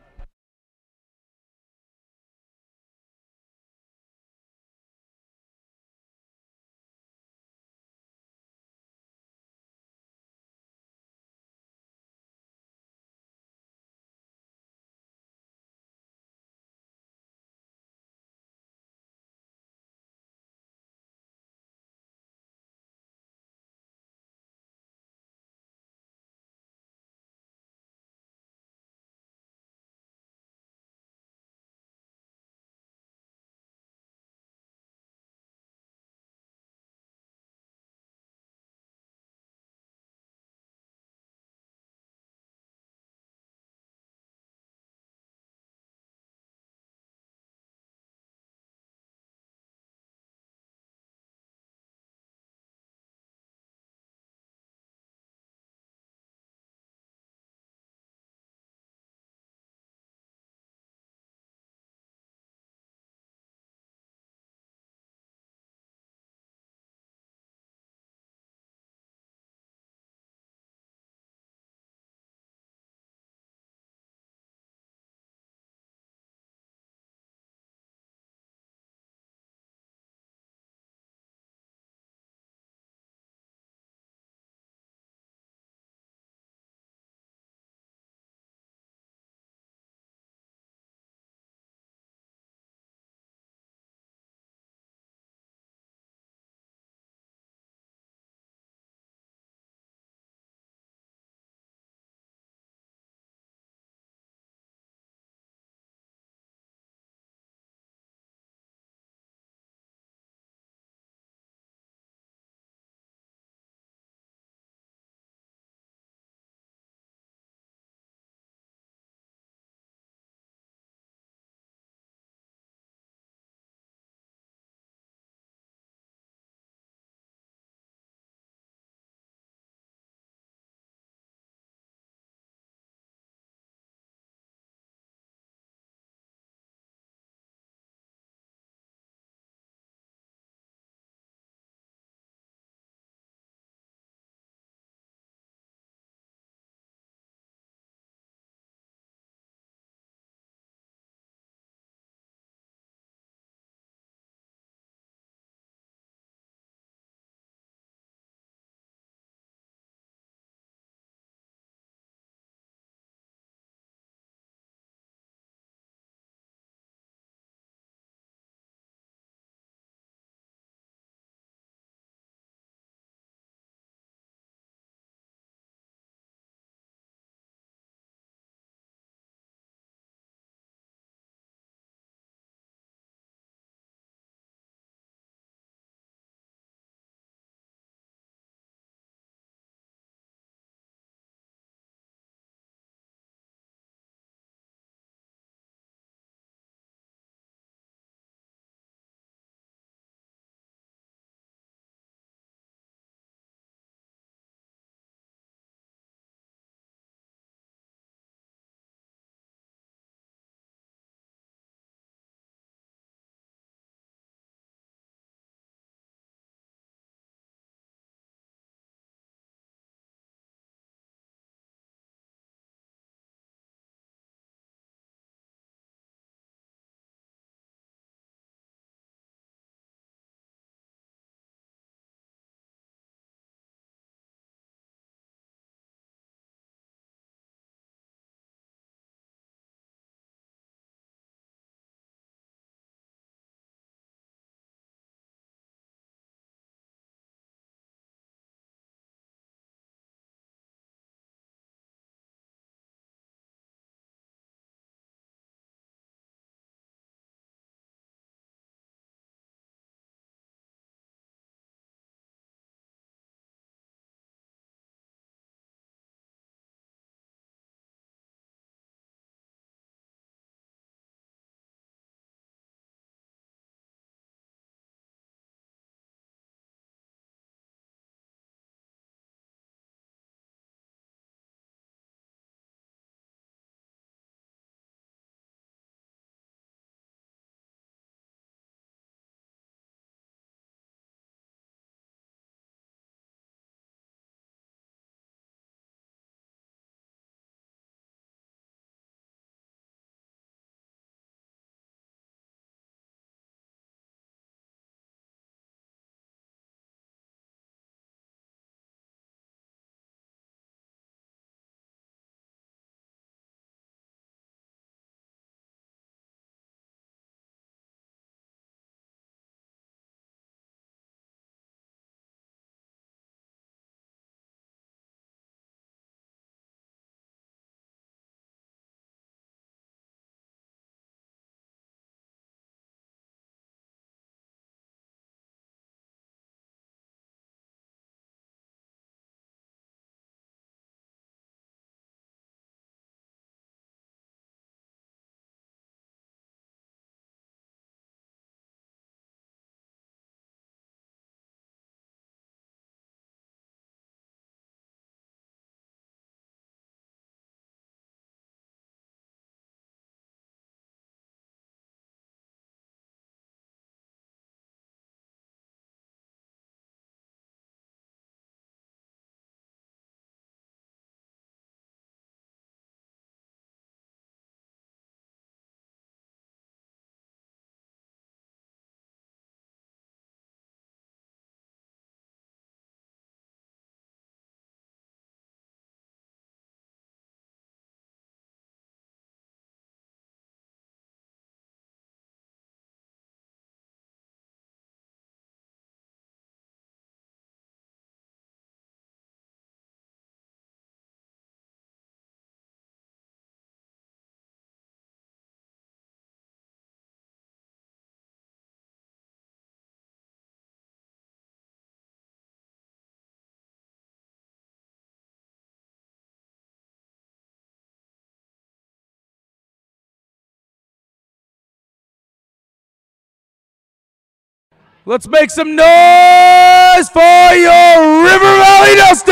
Let's make some noise for your River Valley Dust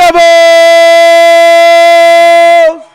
Devils!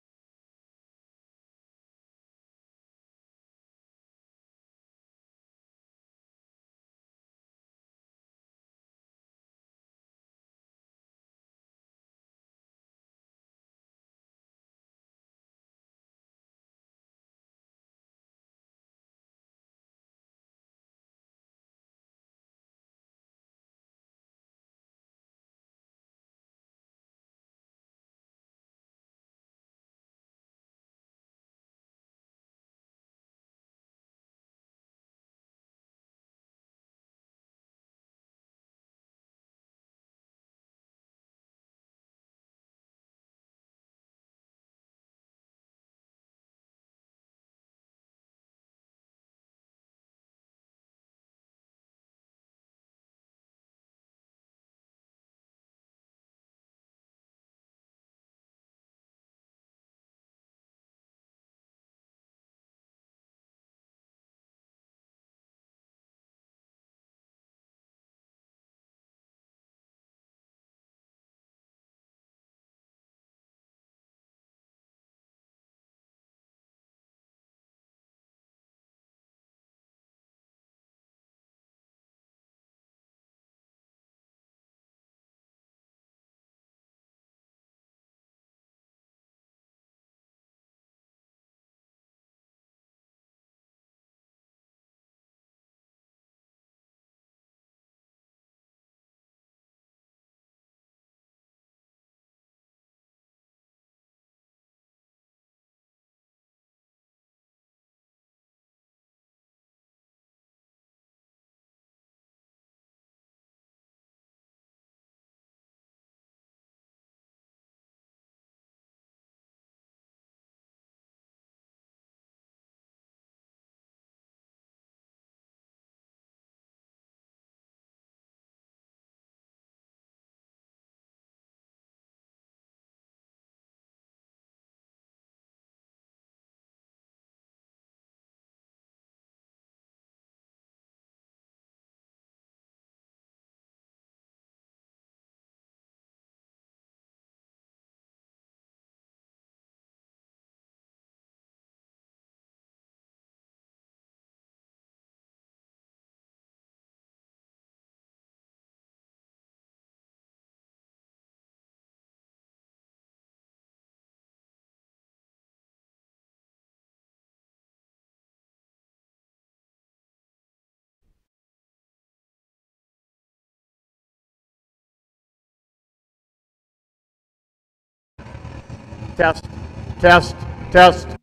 Test, test, test.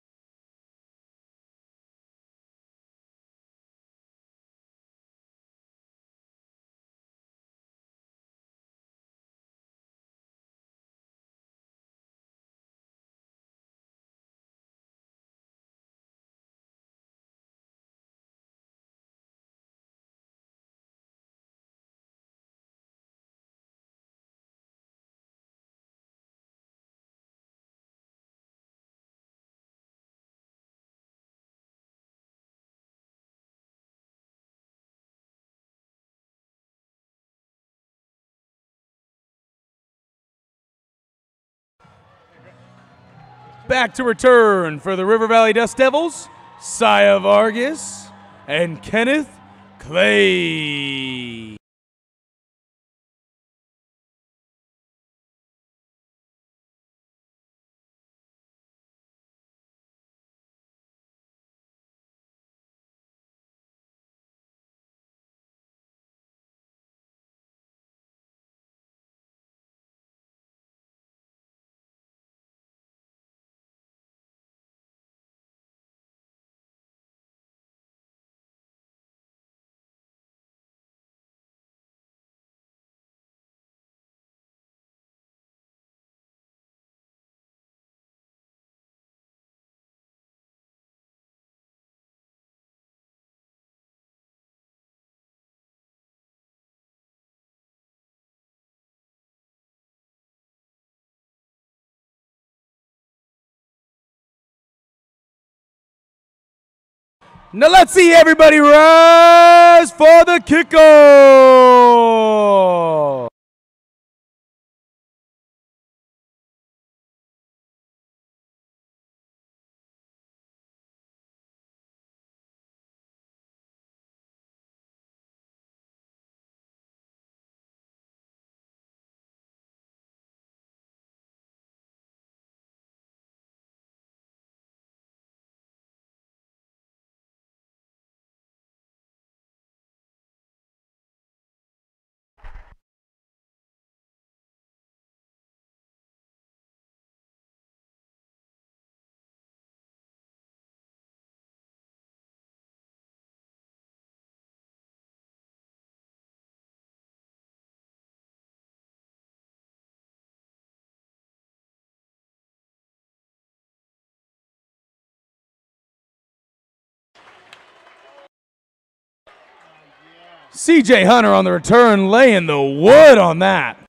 Back to return for the River Valley Dust Devils, Saya Vargas and Kenneth Clay. Now let's see everybody rise for the kickoff. CJ Hunter on the return, laying the wood on that.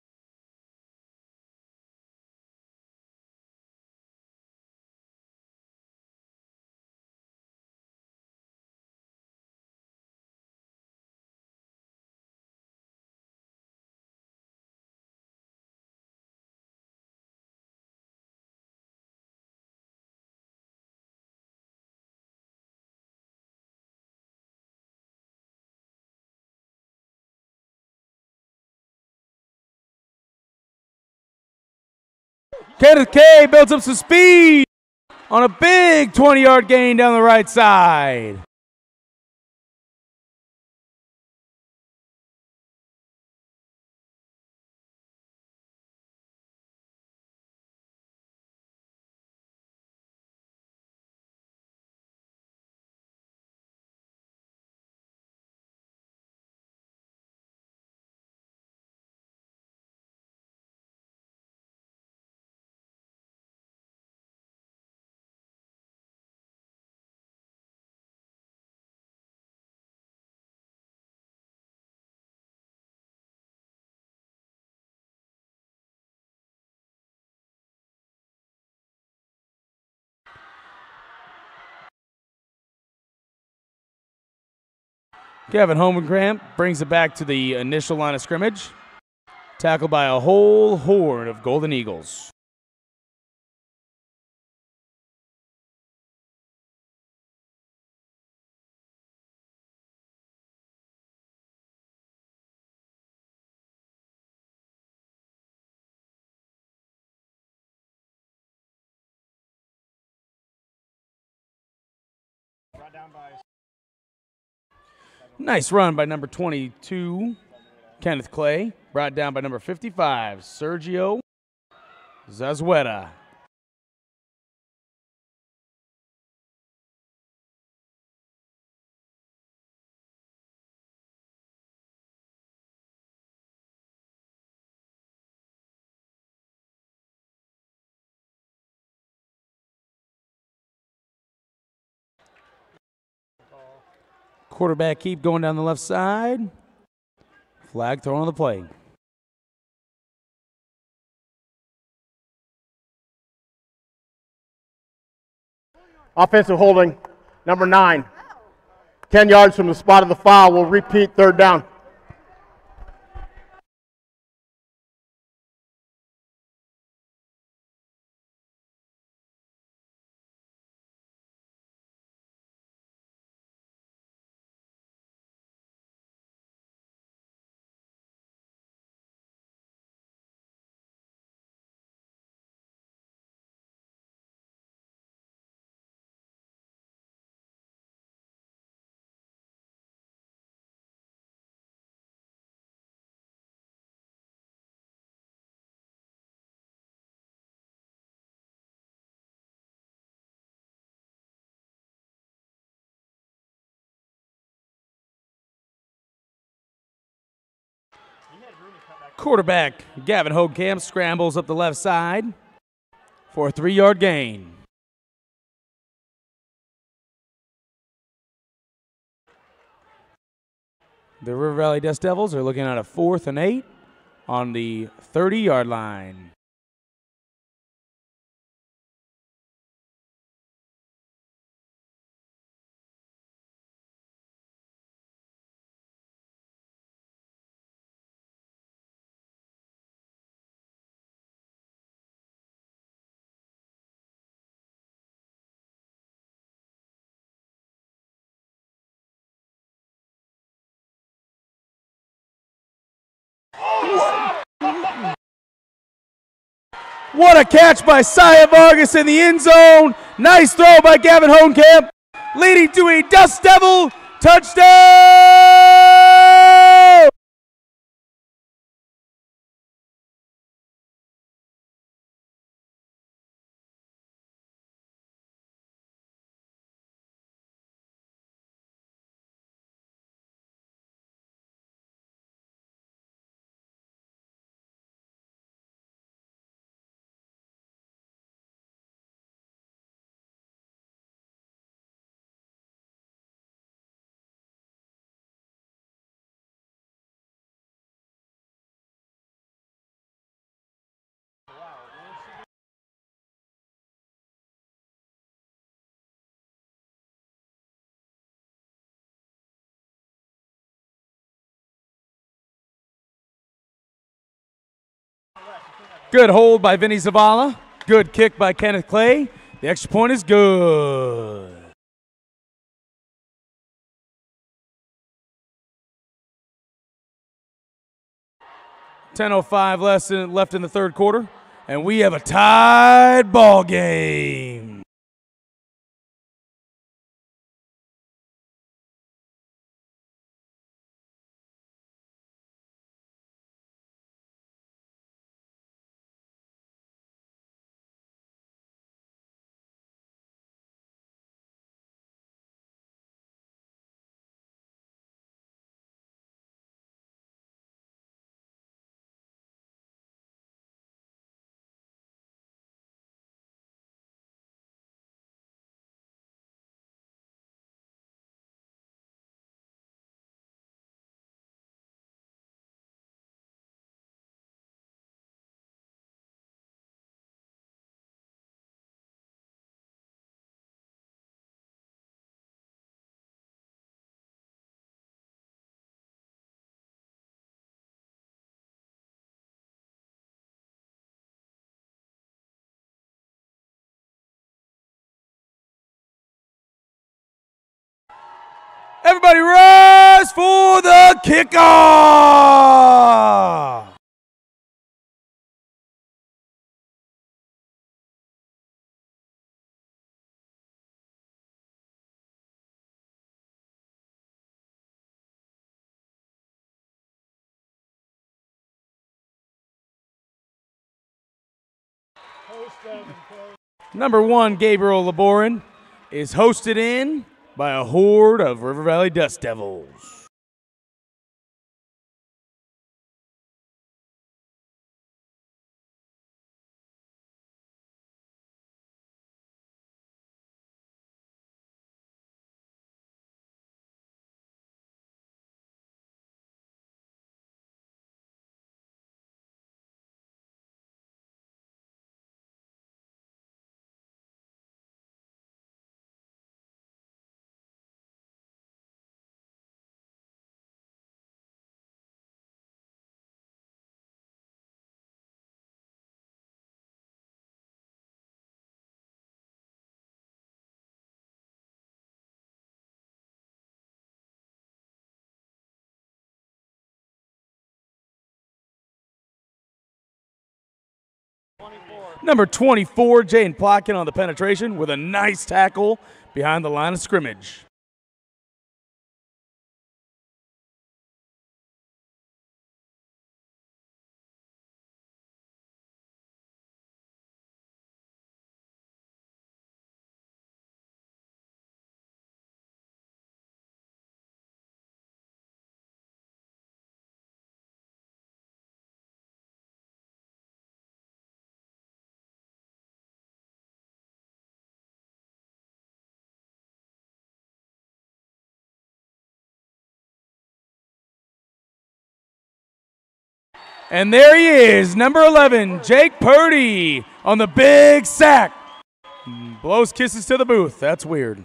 Kenneth K builds up some speed on a big 20-yard gain down the right side. Kevin Homenkamp brings it back to the initial line of scrimmage. Tackled by a whole horde of Golden Eagles. Nice run by number 22, Kenneth Clay. Brought down by number 55, Sergio Zazueta. Quarterback keep going down the left side. Flag thrown on the play. Offensive holding, number 9. 10 yards from the spot of the foul. We'll repeat third down. Quarterback Gavin Hogenkamp scrambles up the left side for a 3-yard gain. The River Valley Dust Devils are looking at a 4th and 8 on the 30-yard line. What a catch by Saya Vargas in the end zone. Nice throw by Gavin Hohenkamp, leading to a Dust Devil touchdown! Good hold by Vinny Zavala. Good kick by Kenneth Clay. The extra point is good. .05 left in the third quarter, and we have a tied ball game. Everybody rise for the kickoff! Number 1, Gabriel Laborin, is hosted in by a horde of River Valley Dust Devils. Number 24, Jane Plotkin on the penetration with a nice tackle behind the line of scrimmage. And there he is, number 11, Jake Purdy on the big sack. Blows kisses to the booth. That's weird.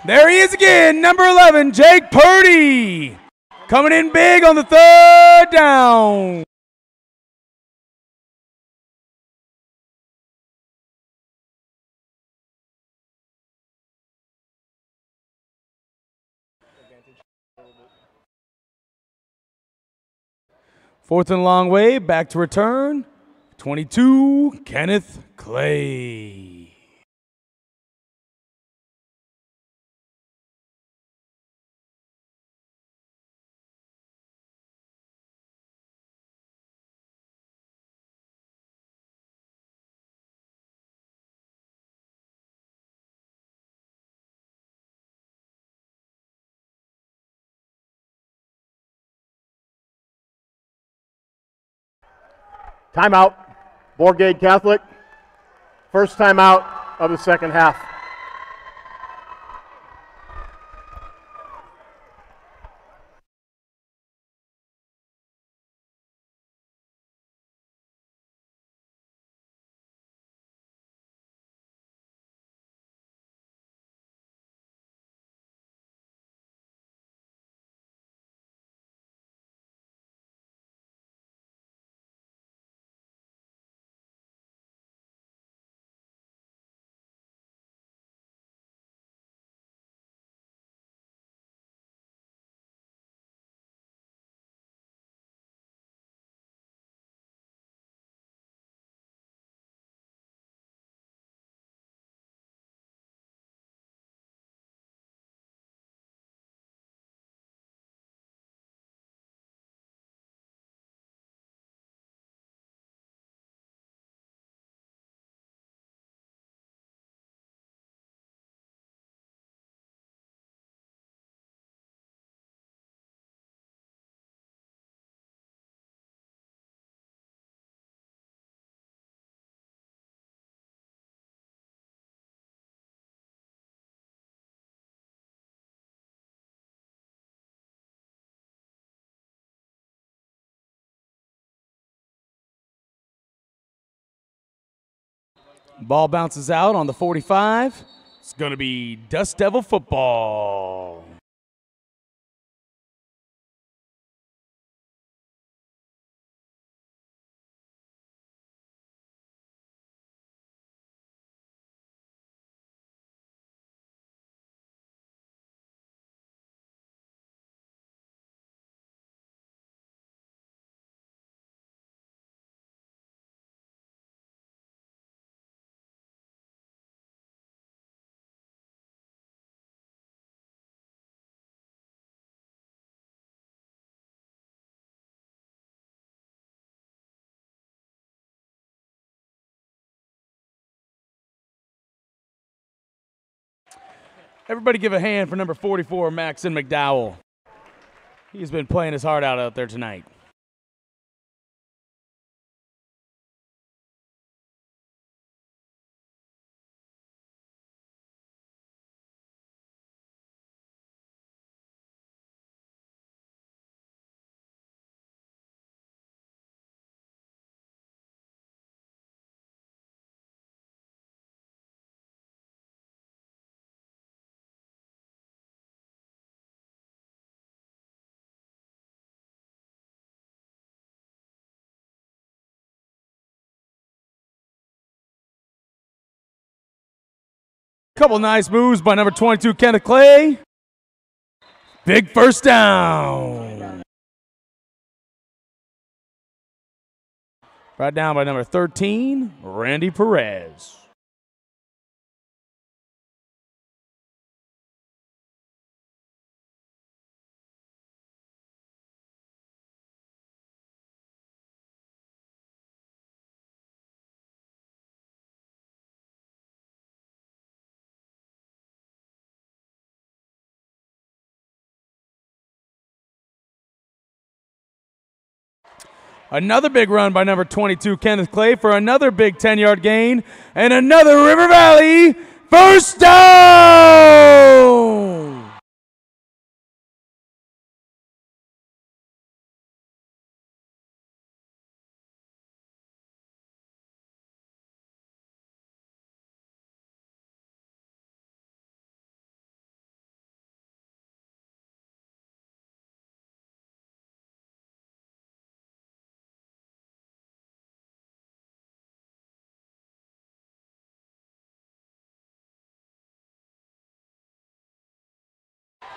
There he is again, number 11, Jake Purdy. Coming in big on the third down. Fourth and long way, back to return. 22, Kenneth Clay. Timeout, Bourgade Catholic. First timeout of the second half. Ball bounces out on the 45. It's going to be Dust Devil football. Everybody give a hand for number 44, Maxon McDowell. He's been playing his heart out there tonight. Couple nice moves by number 22, Kenneth Clay. Big first down. Brought down by number 13, Randy Perez. Another big run by number 22, Kenneth Clay, for another big 10-yard gain, and another River Valley first down!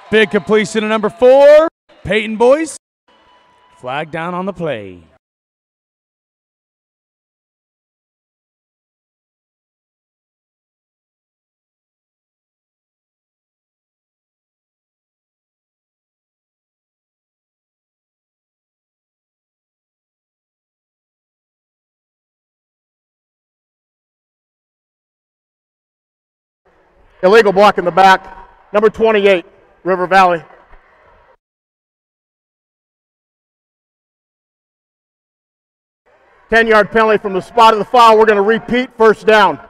Big completion of number 4, Peyton Boyce. Flag down on the play. Illegal block in the back, number 28, River Valley. Ten-yard penalty from the spot of the foul. We're going to repeat, first down.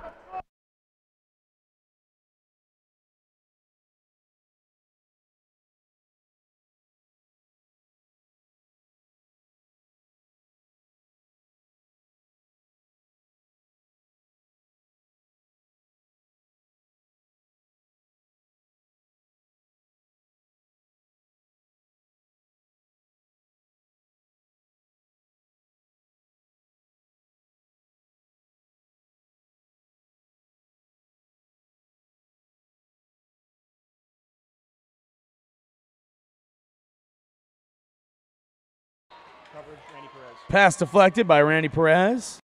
Pass deflected by Randy Perez.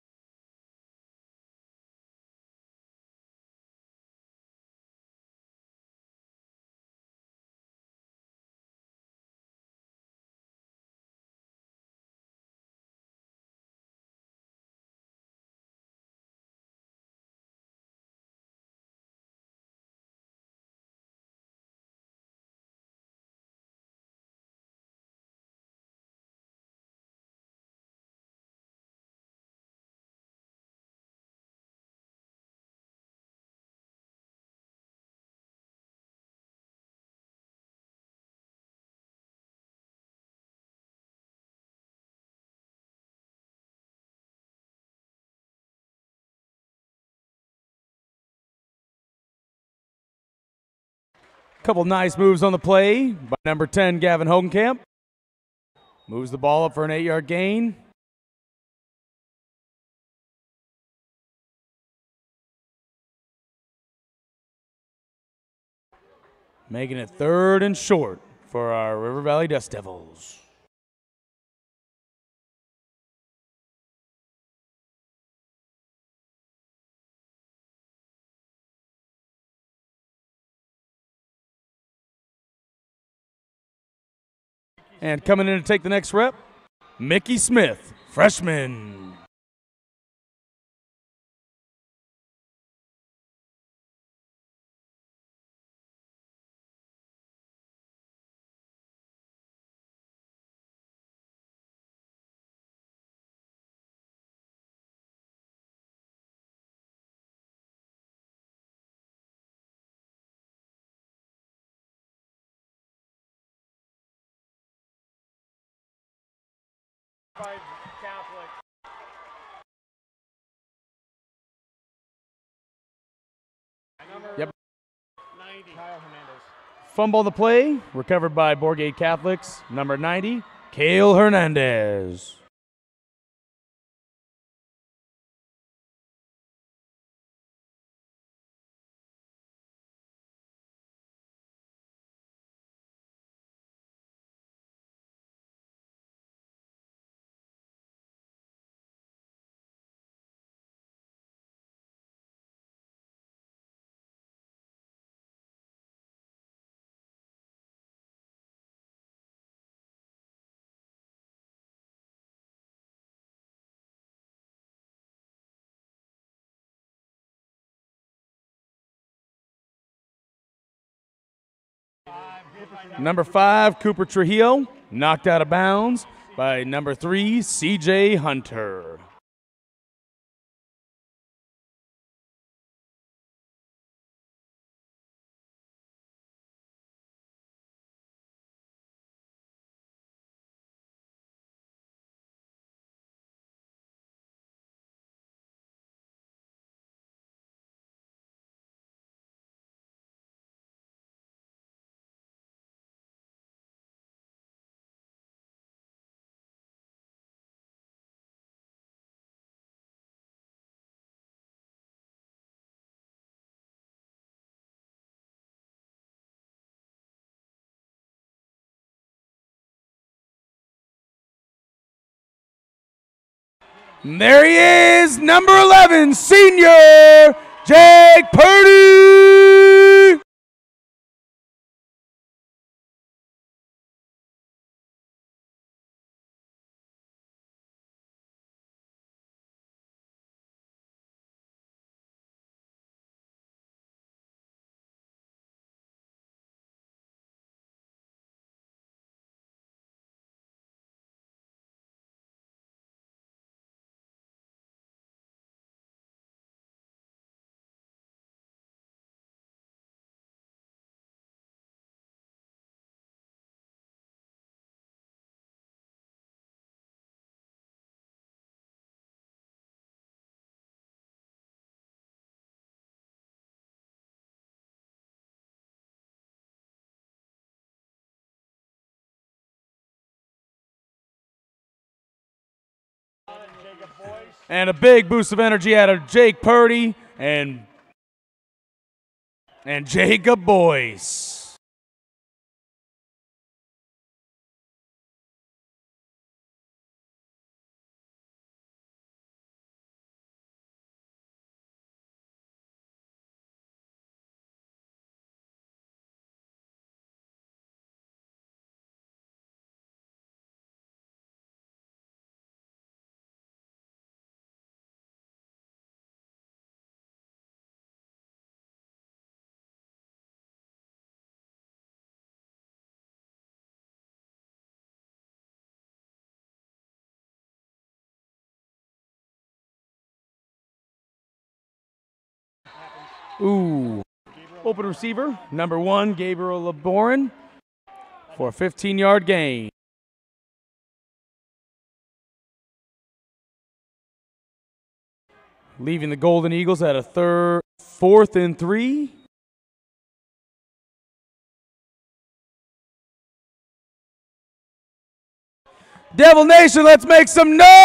Couple nice moves on the play by number 10, Gavin Hogenkamp. Moves the ball up for an 8-yard gain. Making it 3rd and short for our River Valley Dust Devils. And coming in to take the next rep, Mickey Smith, freshman. Yep. Fumble the play, recovered by Bourgade Catholics, number 90, Cale Hernandez. Number 5, Cooper Trujillo, knocked out of bounds by number 3, CJ Hunter. And there he is, number 11, senior Jake Purdy. And a big boost of energy out of Jake Purdy and Jacob Boyce. Ooh. Open receiver, number 1, Gabriel LeBorin for a 15-yard gain. Leaving the Golden Eagles at a 4th and 3. Devil Nation, let's make some noise!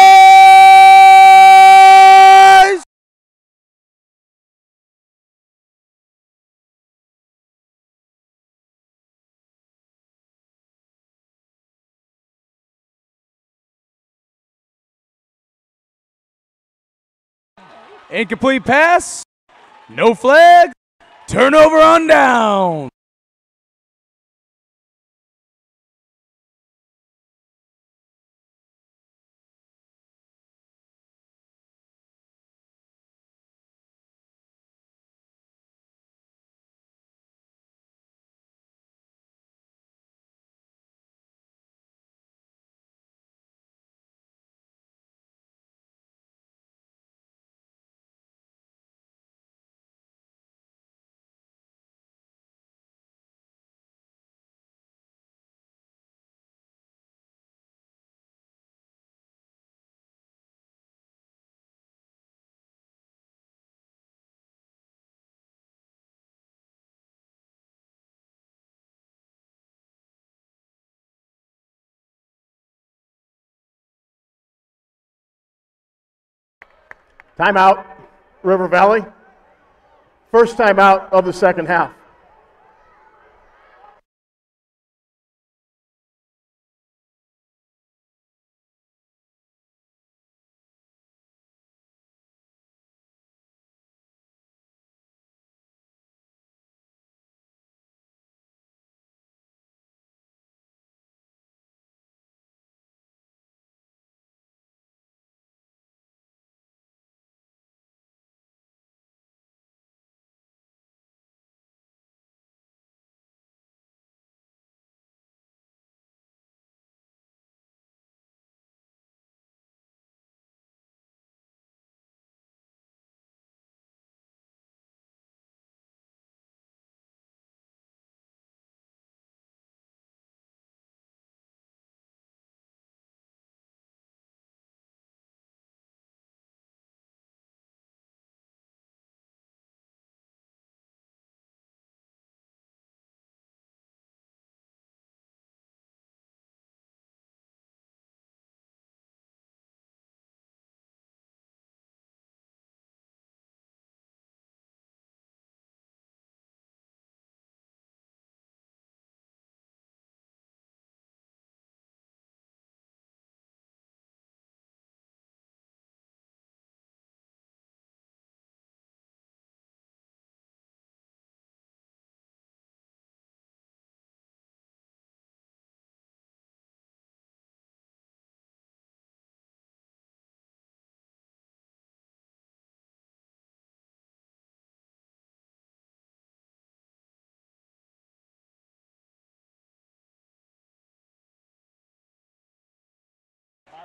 Incomplete pass, no flag, turnover on down. Timeout, River Valley. First timeout of the second half.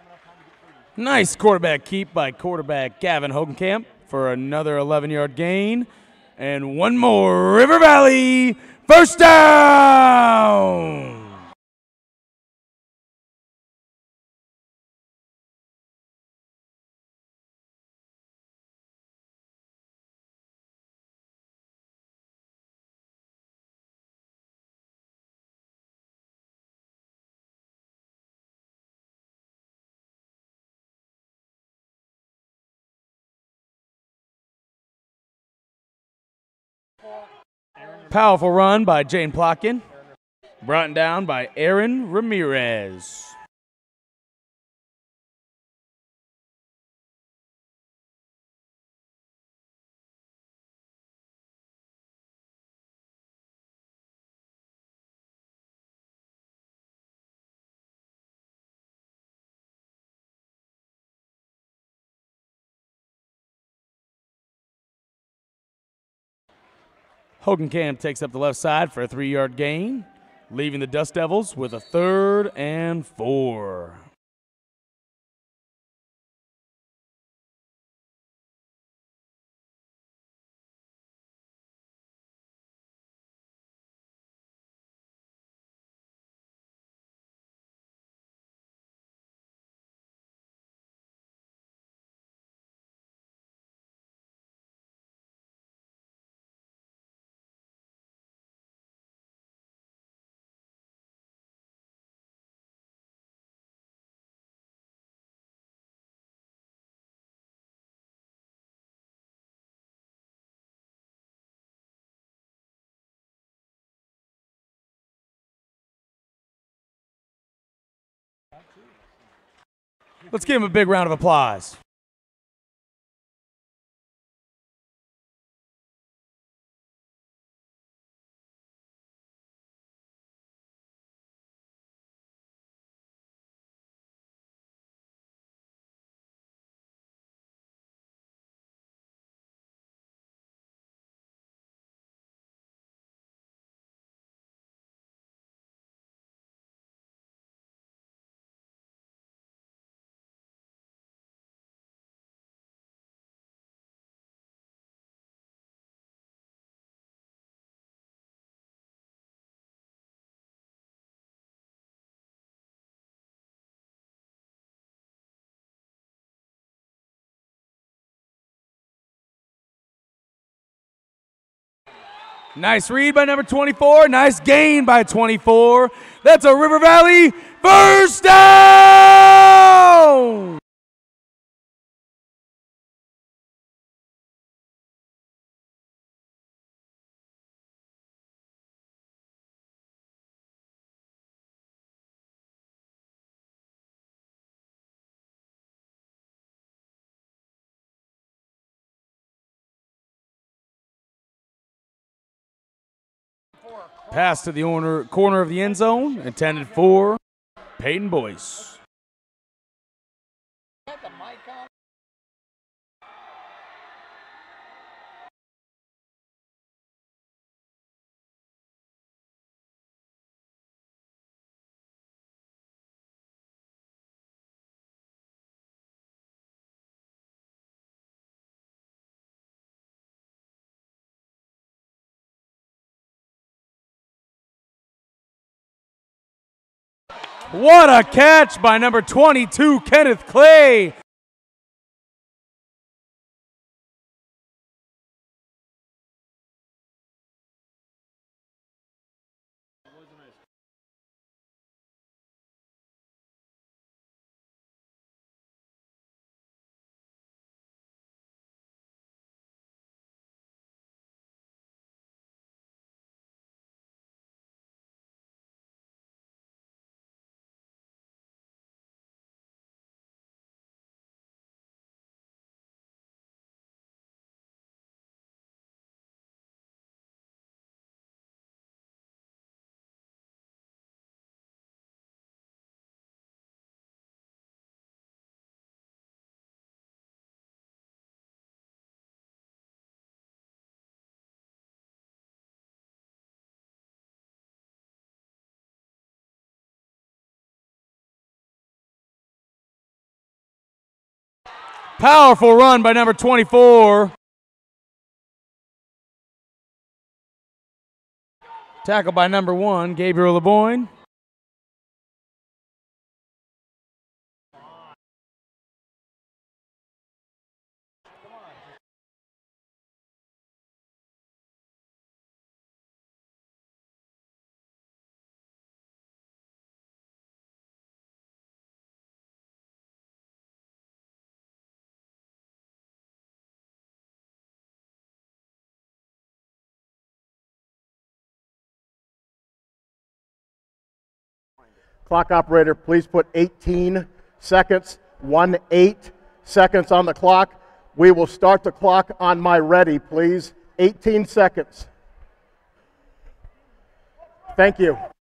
Nice quarterback keep by quarterback Gavin Hogenkamp for another 11-yard gain. And one more, River Valley, first down! Powerful run by Jane Plotkin. Brought down by Aaron Ramirez. Hogenkamp takes up the left side for a 3-yard gain, leaving the Dust Devils with a 3rd and 4. Let's give him a big round of applause. Nice read by number 24. Nice gain by 24. That's a River Valley first down! Pass to the corner of the end zone, intended for Peyton Boyce. What a catch by number 22, Kenneth Clay. Powerful run by number 24. Tackle by number 1, Gabriel LeBoyne. Clock operator, please put 18 seconds, 18 seconds on the clock. We will start the clock on my ready, please. 18 seconds. Thank you.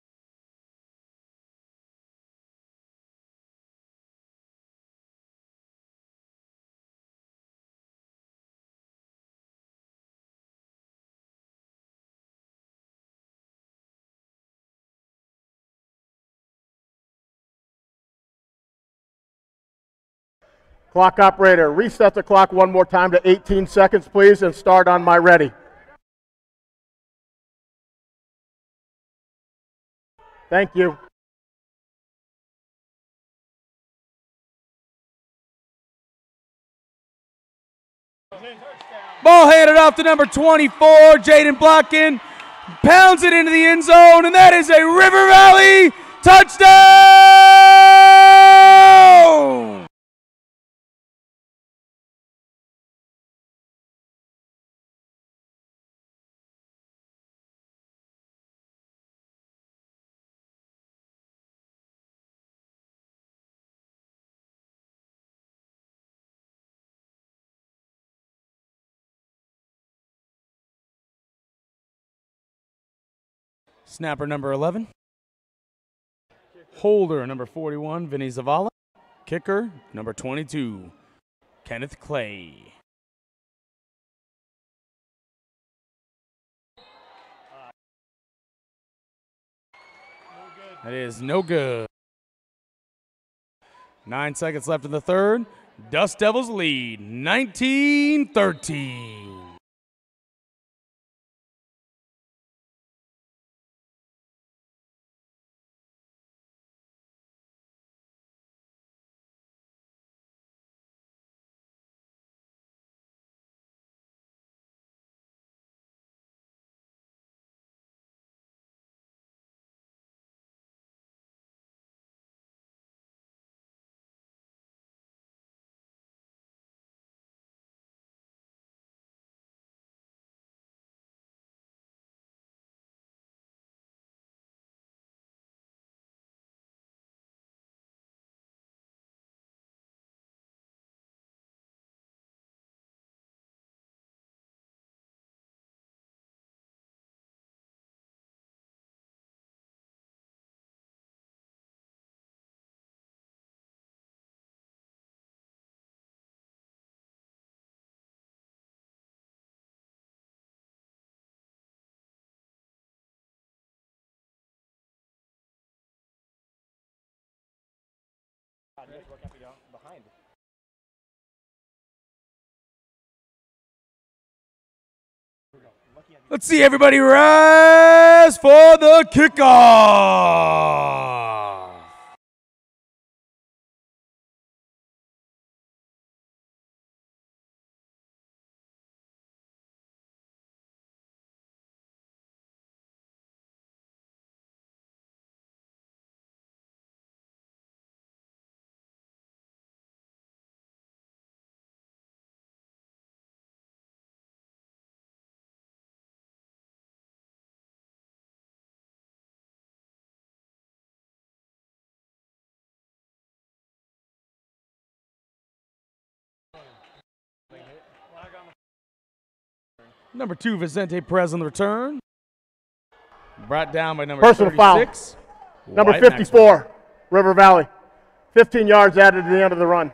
Clock operator, reset the clock one more time to 18 seconds, please, and start on my ready. Thank you. Ball handed off to number 24, Jaden Blotkin. Pounds it into the end zone, and that is a River Valley touchdown! Snapper number 11. Holder number 41, Vinny Zavala. Kicker number 22, Kenneth Clay. That is no good. 9 seconds left in the third. Dust Devils lead 19-13. Let's see everybody rise for the kickoff. Number 2, Vicente Perez on the return. Brought down by number Personal 36. Foul. Number 54, River Valley. 15 yards added to the end of the run.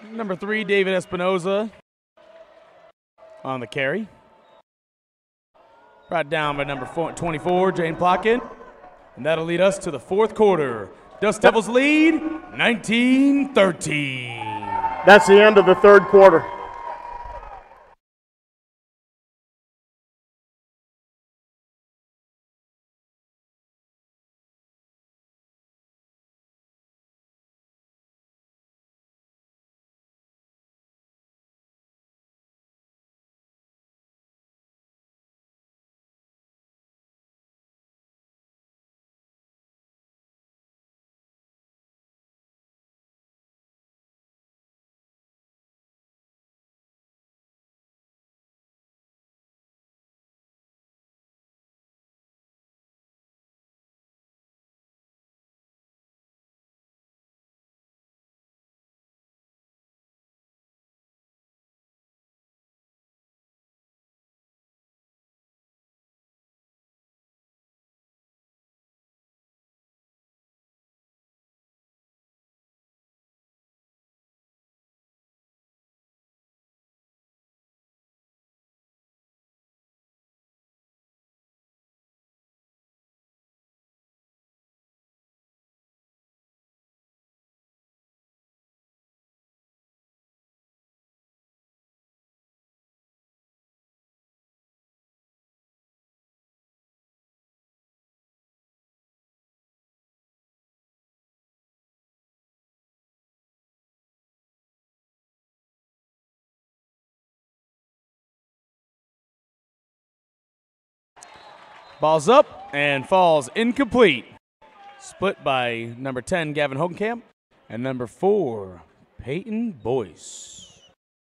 Number 3, David Espinoza on the carry. Brought down by number 24, Jane Plotkin. And that'll lead us to the fourth quarter. Dust Devils lead 19-13. That's the end of the third quarter. Ball's up and falls incomplete. Split by number 10, Gavin Hogenkamp, and number 4, Peyton Boyce.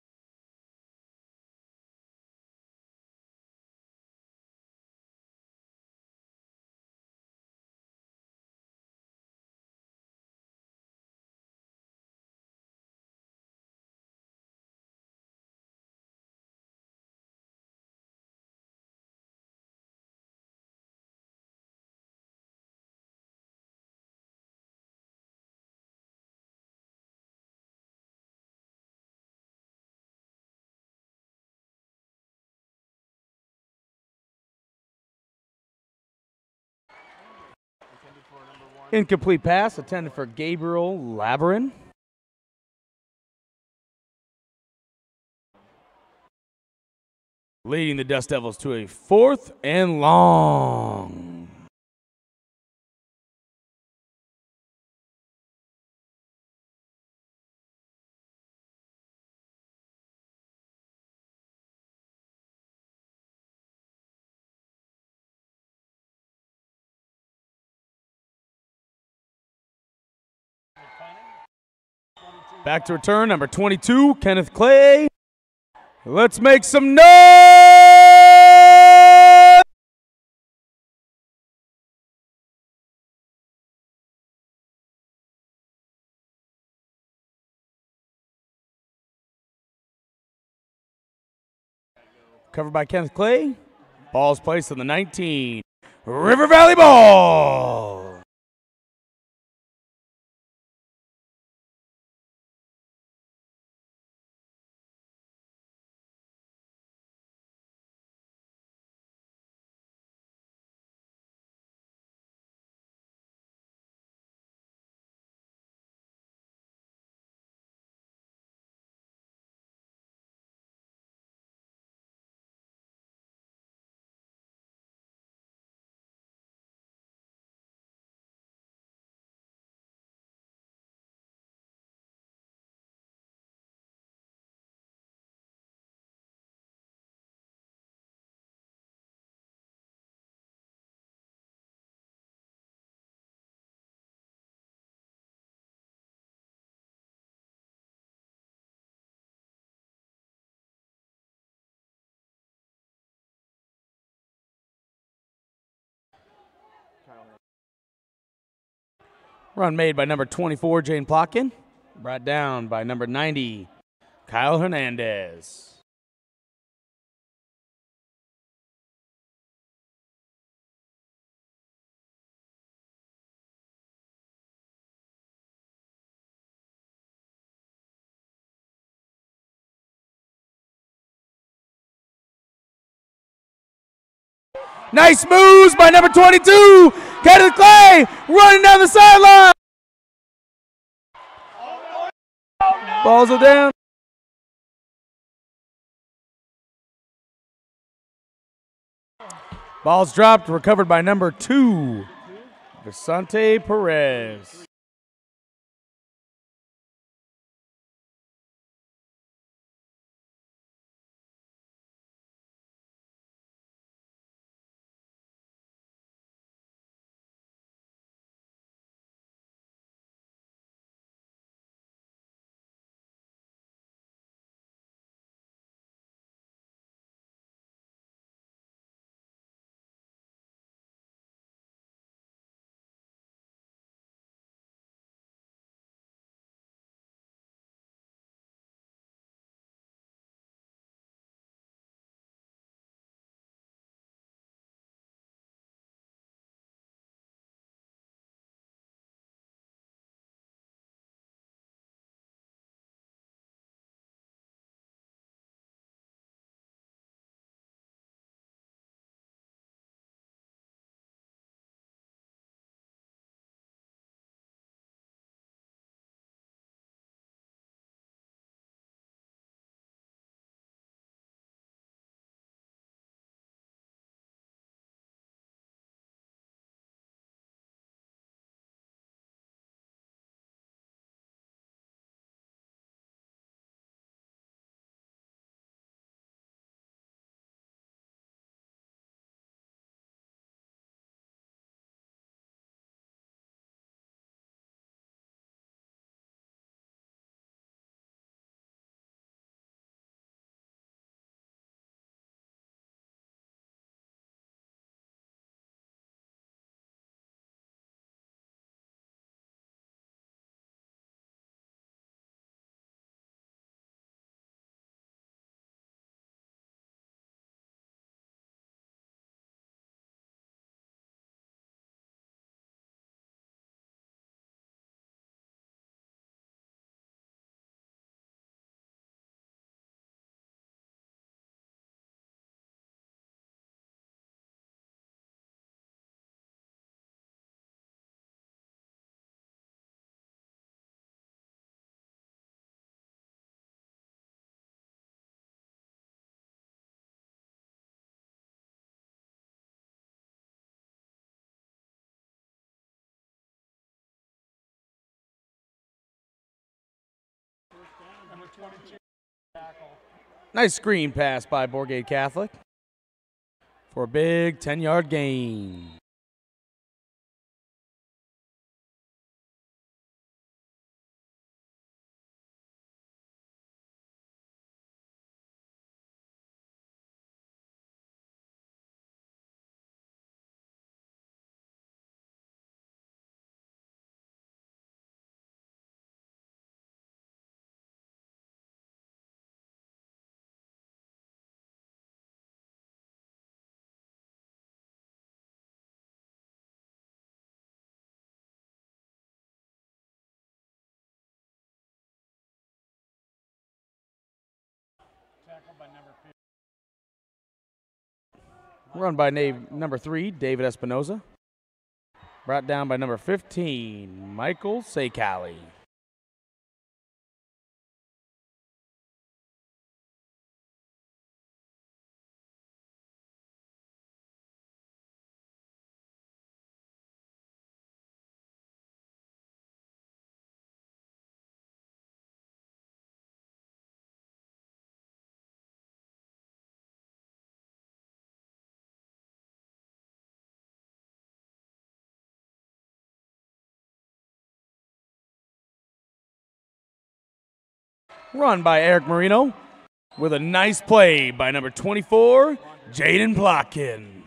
Incomplete pass intended for Gabriel Labyrin. Leading the Dust Devils to a 4th and long. Back to return, number 22, Kenneth Clay. Let's make some noise! Covered by Kenneth Clay. Ball's placed on the 19. River Valley ball! Run made by number 24, Jane Plotkin. Brought down by number 90, Kyle Hernandez. Nice moves by number 22. Kenneth Clay running down the sideline. Balls are down. Ball's dropped, recovered by number 2, Vicente Perez. Nice screen pass by Bourgade Catholic for a big 10-yard gain. Run by number 3, David Espinoza. Brought down by number 15, Michael Sekali. Run by Eric Marino with a nice play by number 24, Jaden Plotkin.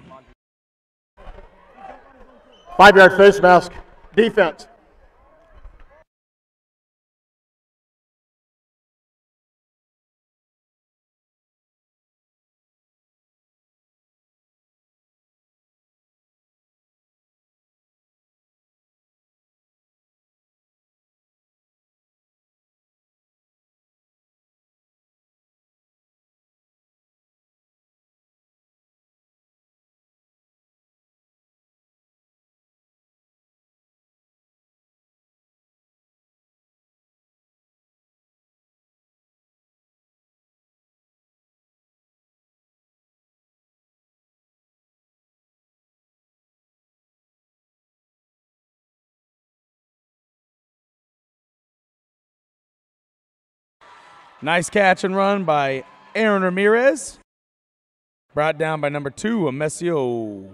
5-yard face mask, defense. Nice catch and run by Aaron Ramirez. Brought down by number 2, Amesio.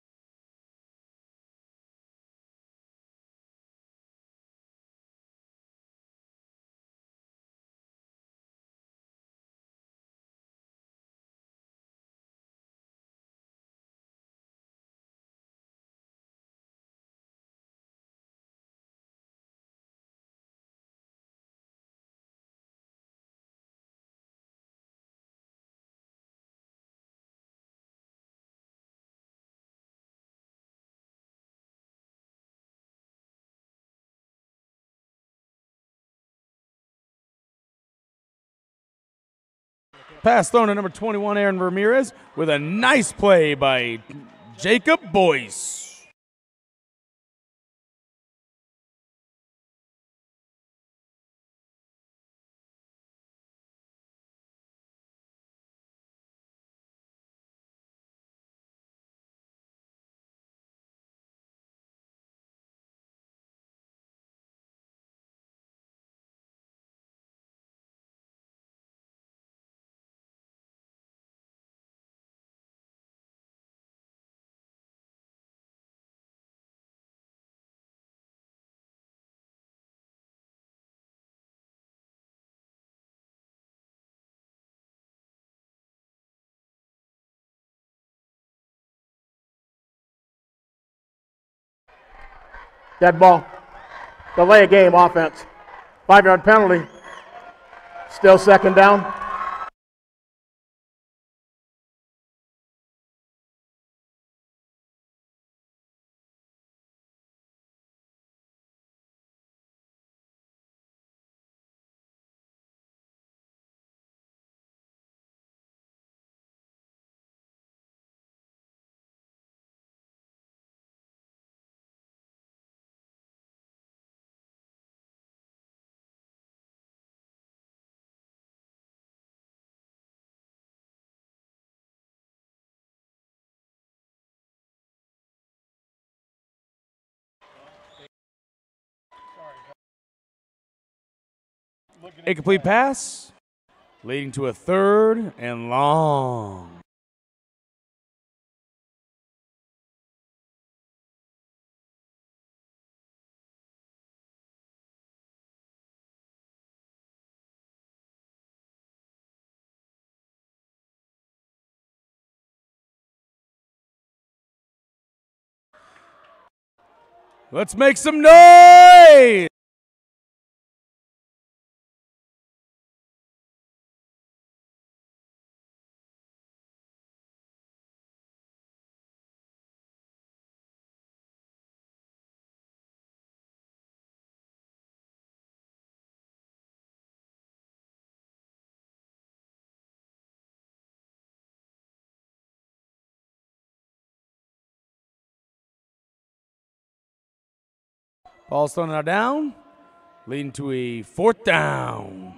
Pass thrown to number 21, Aaron Ramirez, with a nice play by Jacob Boyce. Dead ball. Delay of game offense. 5-yard penalty. Still second down. Incomplete pass, leading to a 3rd and long. Let's make some noise! Ball's thrown now down, leading to a 4th down.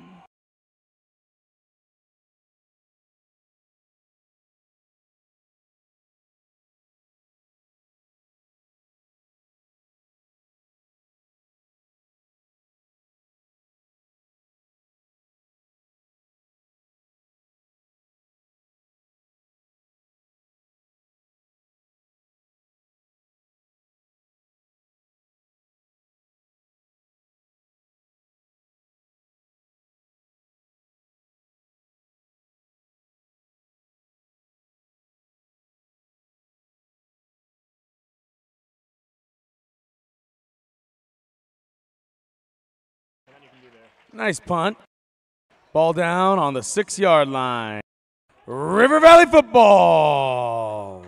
Nice punt. Ball down on the 6-yard line. River Valley football.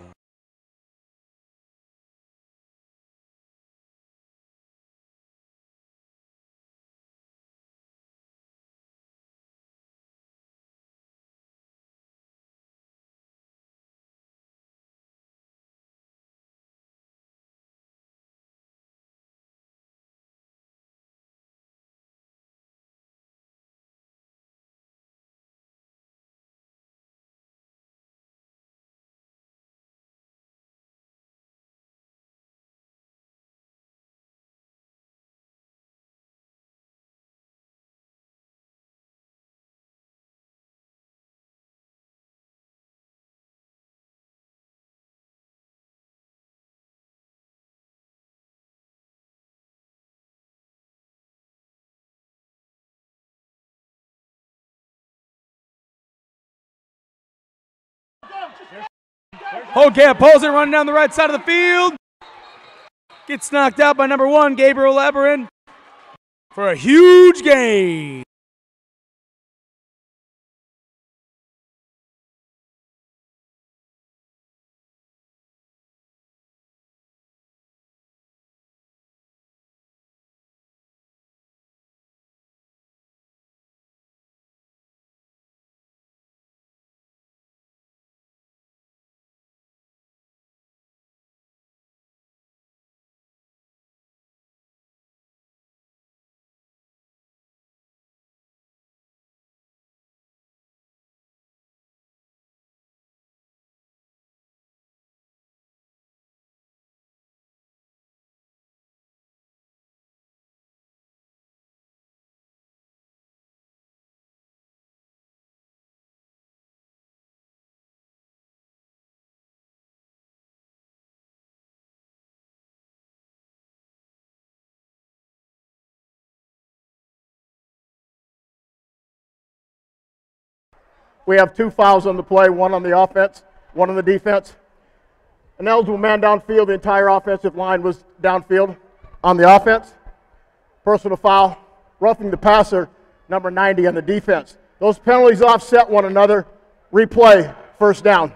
Holdcamp pulls it, running down the right side of the field. Gets knocked out by number 1, Gabriel Leberin, for a huge gain. We have 2 fouls on the play, 1 on the offense, 1 on the defense. An eligible man downfield, the entire offensive line was downfield. On the offense, personal foul, roughing the passer, number 90 on the defense. Those penalties offset one another. Replay, first down.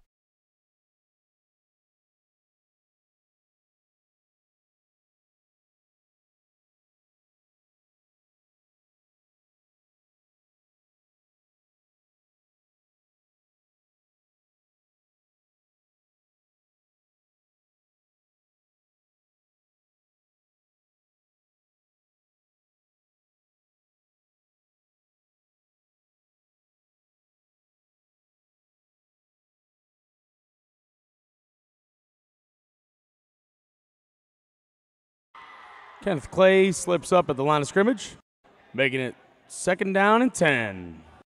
Kenneth Clay slips up at the line of scrimmage, making it 2nd down and 10.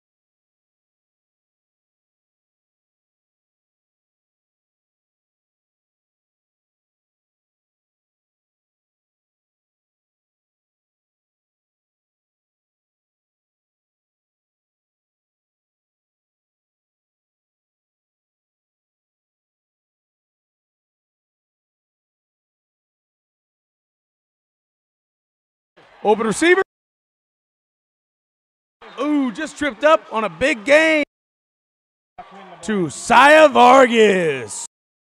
Open receiver. Ooh, just tripped up on a big gain to Saya Vargas.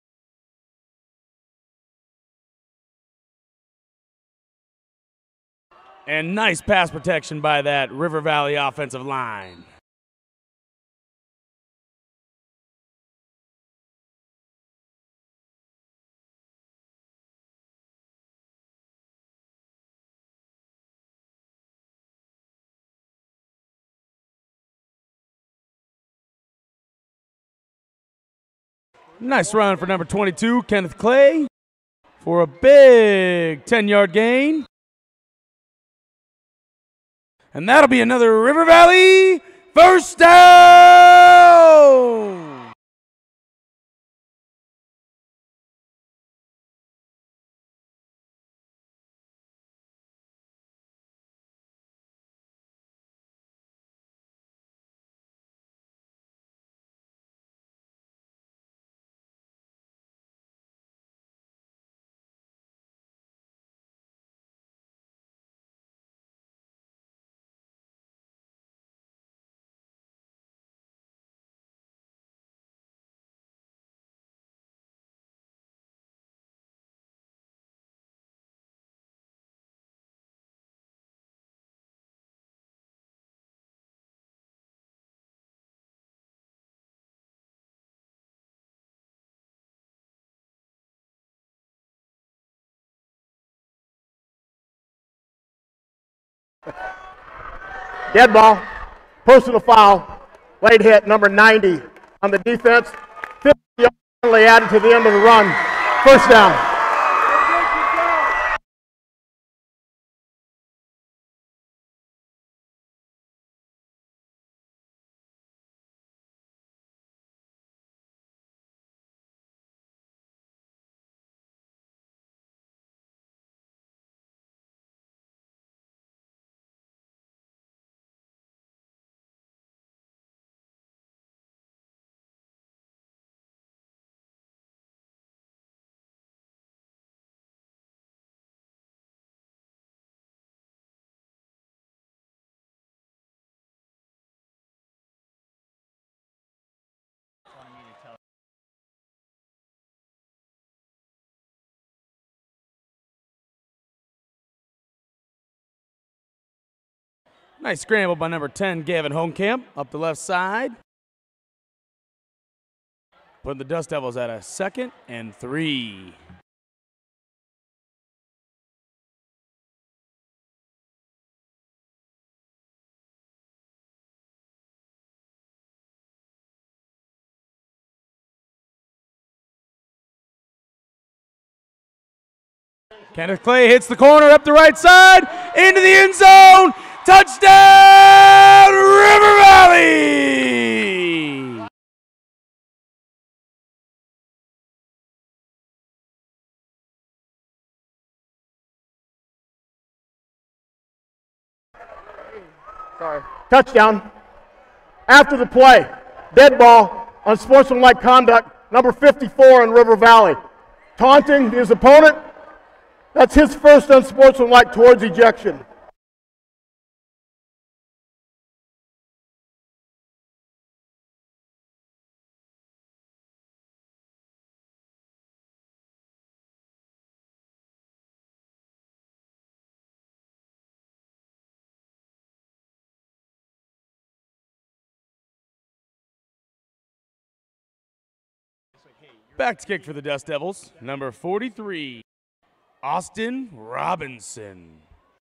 And nice pass protection by that River Valley offensive line. Nice run for number 22, Kenneth Clay, for a big 10-yard gain. And that'll be another River Valley first down. Dead ball, personal foul, late hit, number 90 on the defense. 50 yards added to the end of the run. First down. Nice scramble by number 10, Gavin Homekamp, up the left side. Putting the Dust Devils at a 2nd and 3. Kenneth Clay hits the corner up the right side, into the end zone. Touchdown, River Valley! Sorry. Touchdown. After the play, dead ball, unsportsmanlike conduct, number 54 in River Valley. Taunting his opponent. That's his first unsportsmanlike towards ejection. Back to kick for the Dust Devils, number 43, Austin Robinson.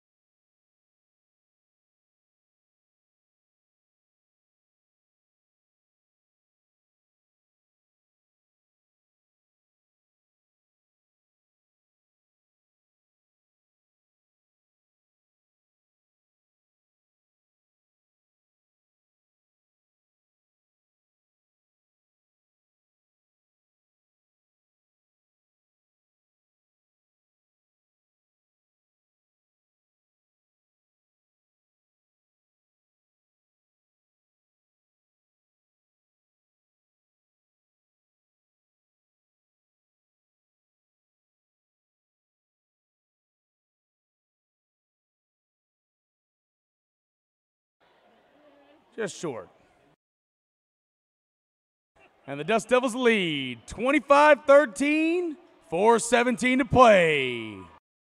Just short. And the Dust Devils lead 25-13, 4:17 to play.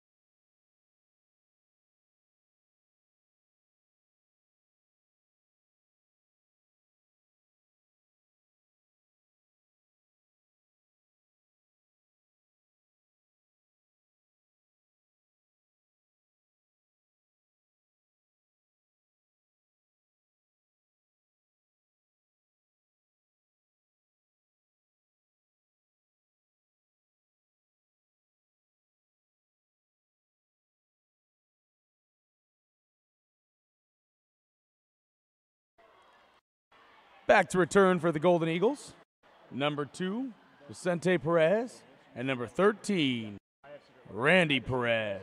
Back to return for the Golden Eagles, number 2, Vicente Perez, and number 13, Randy Perez.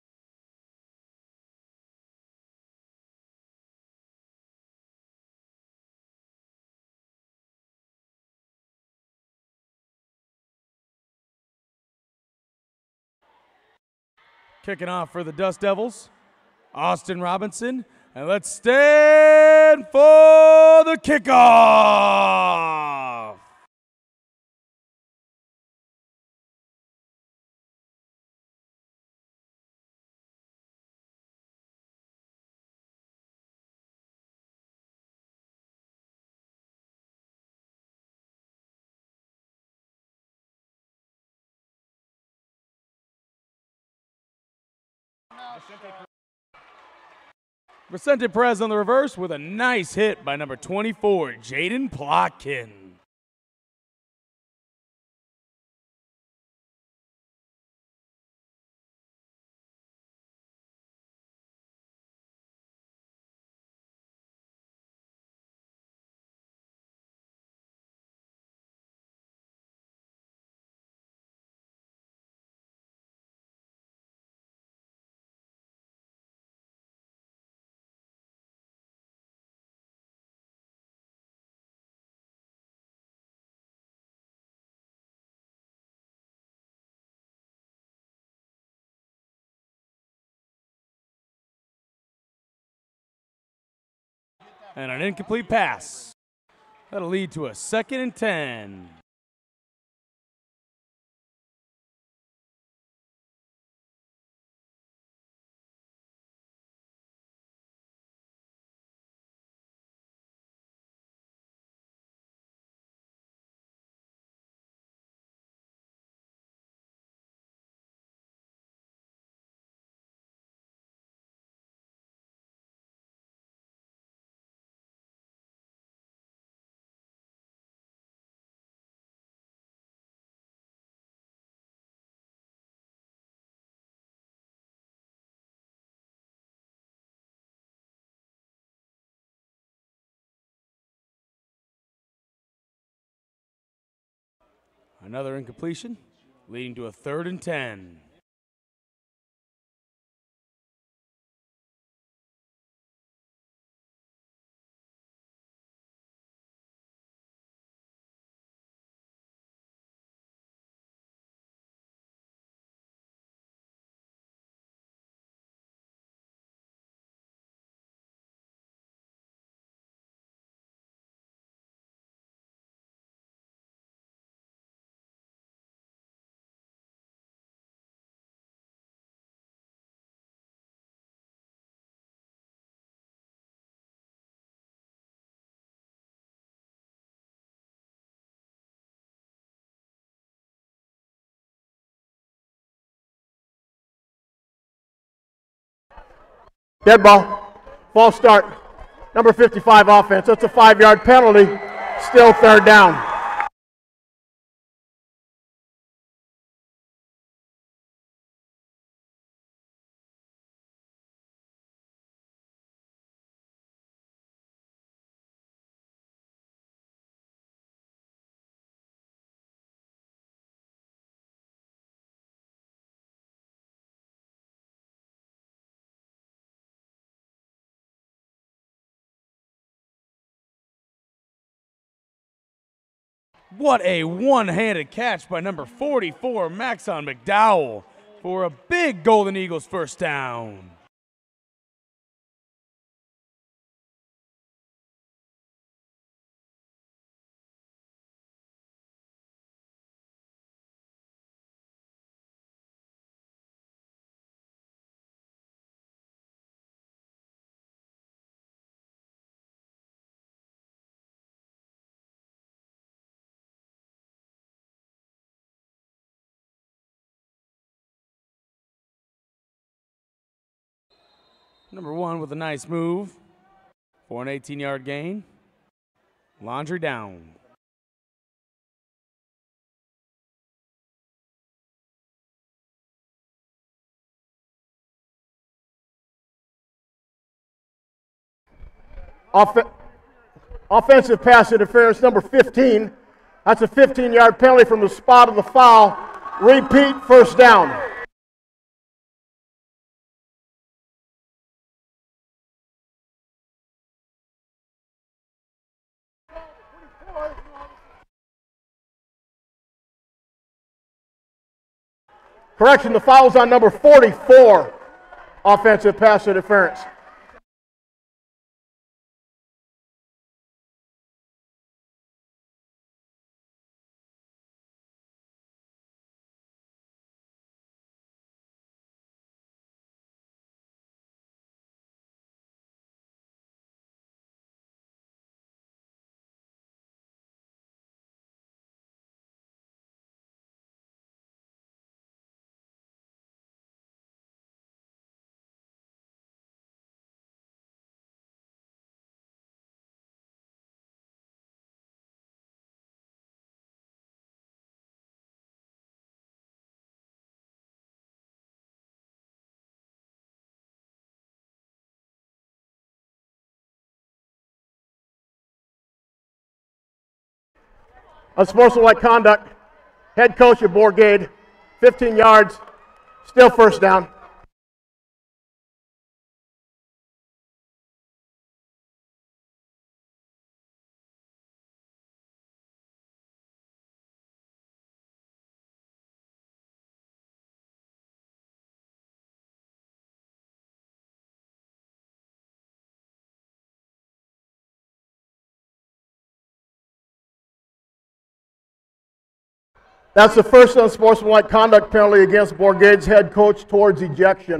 Kicking off for the Dust Devils, Austin Robinson. And let's stand for the kickoff. Vicente Perez on the reverse with a nice hit by number 24, Jaden Plotkin. And an incomplete pass. That'll lead to a 2nd and 10. Another incompletion, leading to a 3rd and 10. Dead ball. False start. Number 55 offense. That's a 5-yard penalty. Still 3rd down. What a one-handed catch by number 44, Maxon McDowell, for a big Golden Eagles 1st down. Number 1 with a nice move for an 18-yard gain. Laundry down. Offensive pass interference, number 15. That's a 15-yard penalty from the spot of the foul. Repeat, 1st down. Correction, the foul's on number 44. Offensive pass interference. Unsportsmanlike conduct. Head coach of Bourgade, 15 yards, still 1st down. That's the first unsportsmanlike conduct penalty against Bourgade's head coach towards ejection.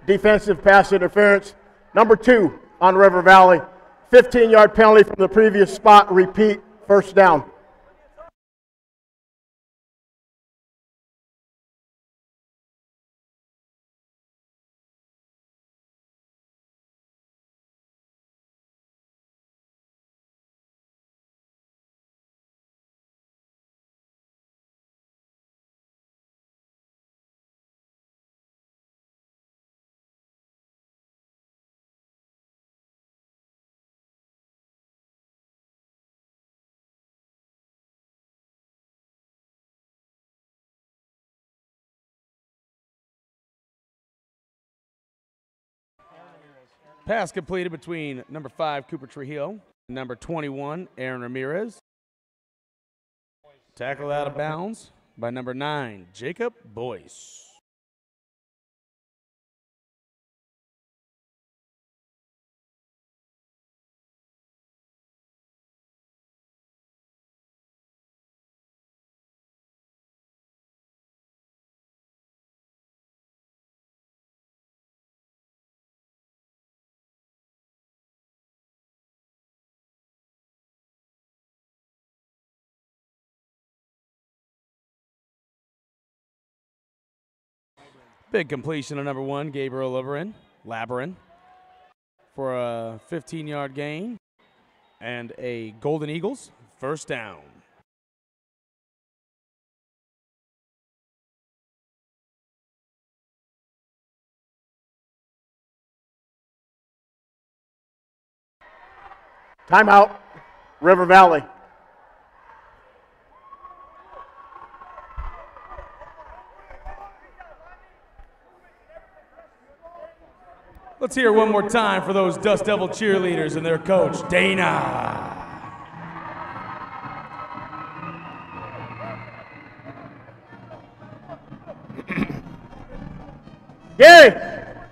defensive pass interference. Number 2 on River Valley. 15-yard penalty from the previous spot. Repeat, first down. Pass completed between number 5, Cooper Trujillo, and number 21, Aaron Ramirez. Tackle out of bounds by number 9, Jacob Boyce. Big completion of number 1, Gabriel Labyrin, for a 15-yard gain and a Golden Eagles first down. Timeout, River Valley. Let's hear it one more time for those Dust Devil cheerleaders and their coach, Dana. Gary!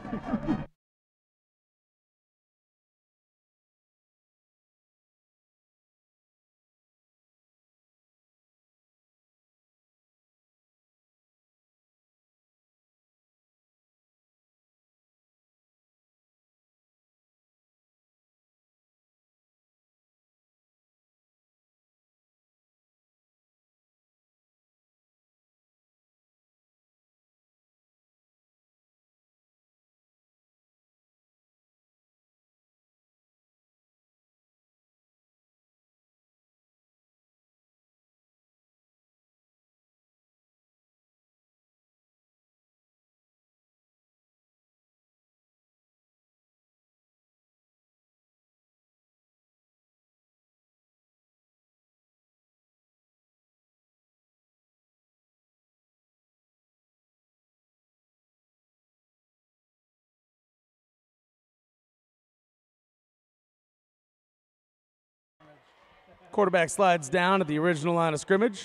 Quarterback slides down at the original line of scrimmage.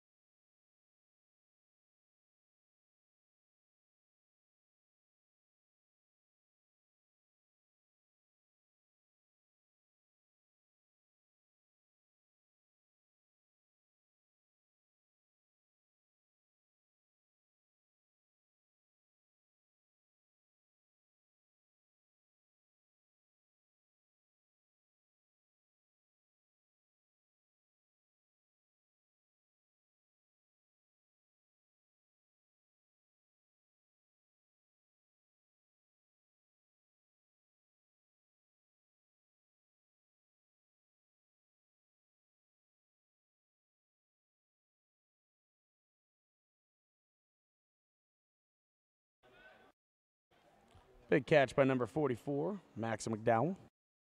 Big catch by number 44, Max McDowell.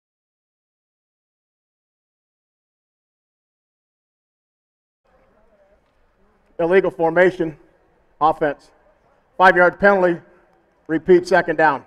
Illegal formation, offense. 5-yard penalty, repeat, second down.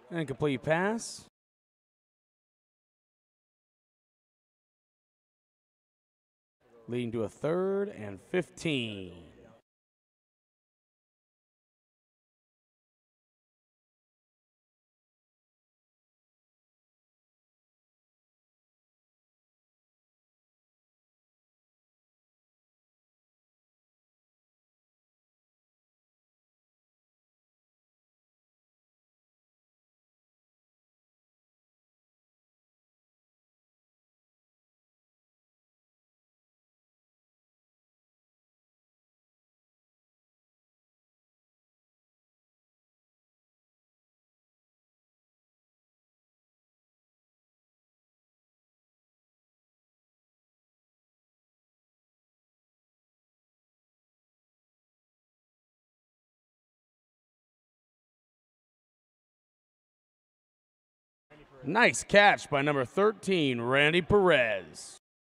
Incomplete pass. Leading to a 3rd and 15. Nice catch by number 13, Randy Perez.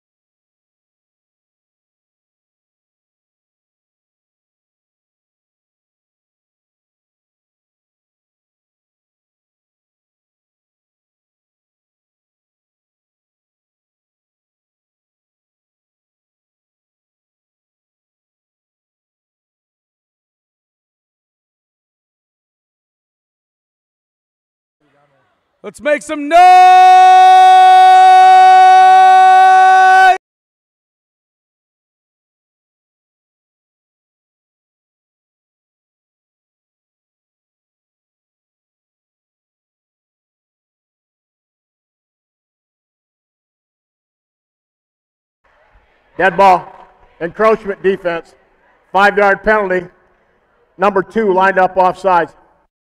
Let's make some noise! Dead ball. Encroachment defense. 5-yard penalty. Number 2 lined up offsides.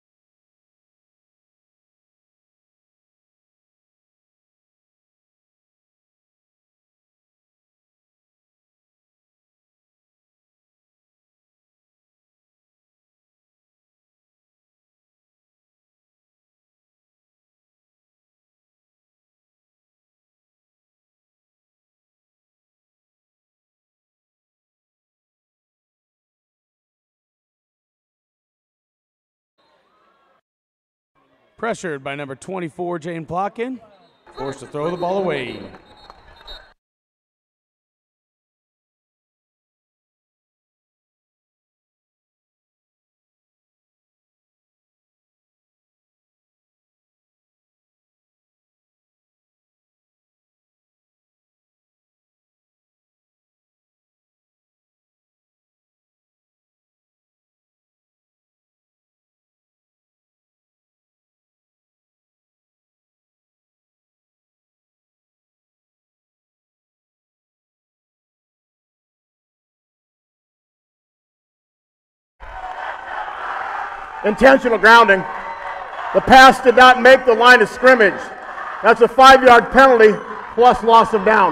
Pressured by number 24, Jane Plotkin. Forced to throw the ball away. Intentional grounding. The pass did not make the line of scrimmage. That's a 5-yard penalty plus loss of down.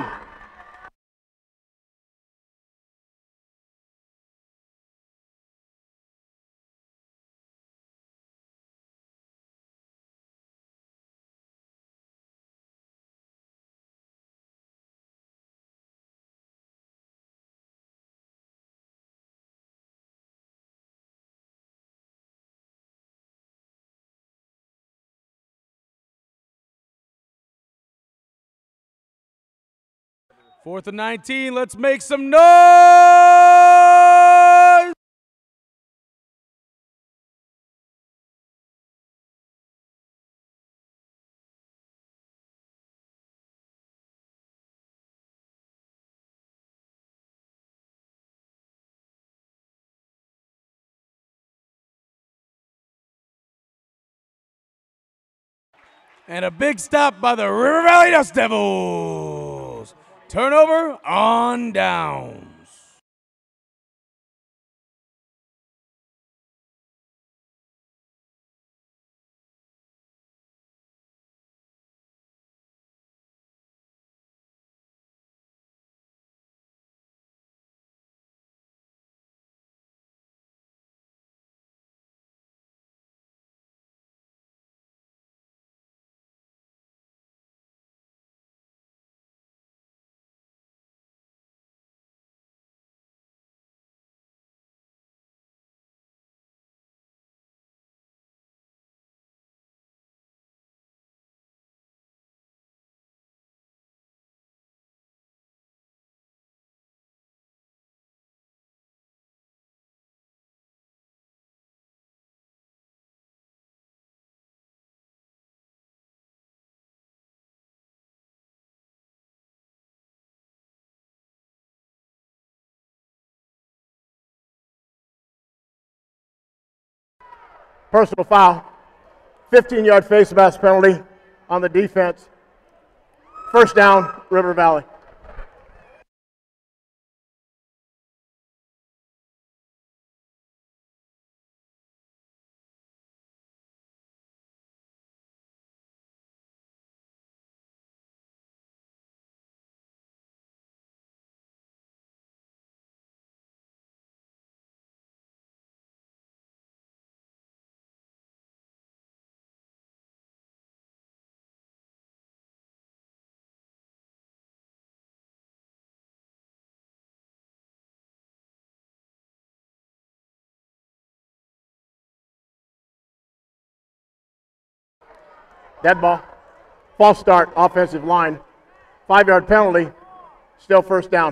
Fourth and 19, let's make some noise! And a big stop by the River Valley Dust Devils. Turnover on down. Personal foul. 15-yard face mask penalty on the defense. First down, River Valley. Dead ball. False start, offensive line. 5-yard penalty, still first down.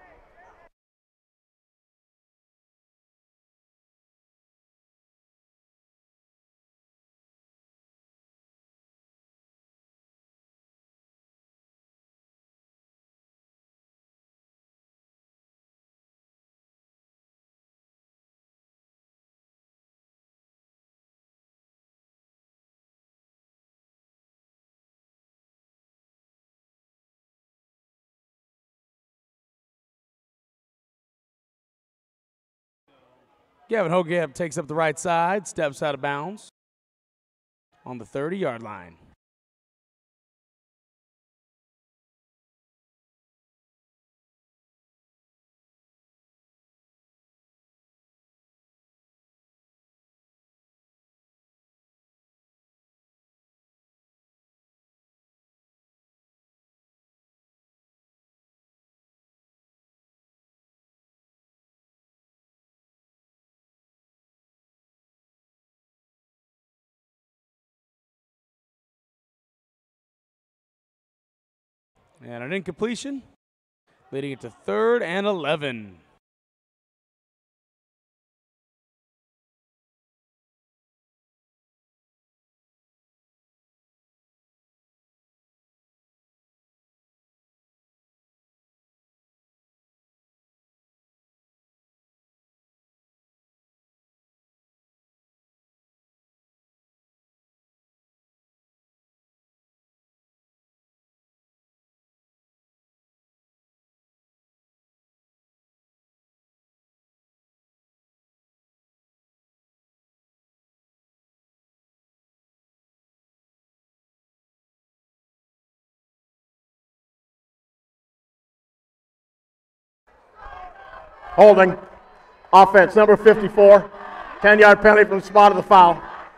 Gavin Hogeb takes up the right side, steps out of bounds on the 30-yard line. And an incompletion, leading it to 3rd and 11. Holding. Offense, number 54. 10-yard penalty from the spot of the foul.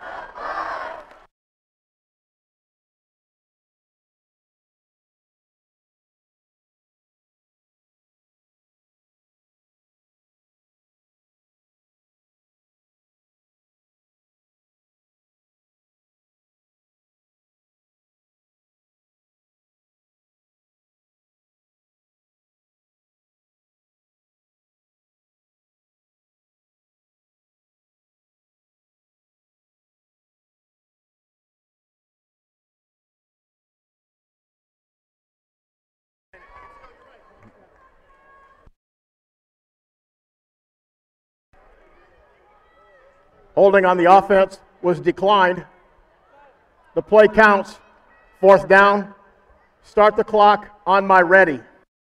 Holding on the offense was declined. The play counts. 4th down. Start the clock on my ready.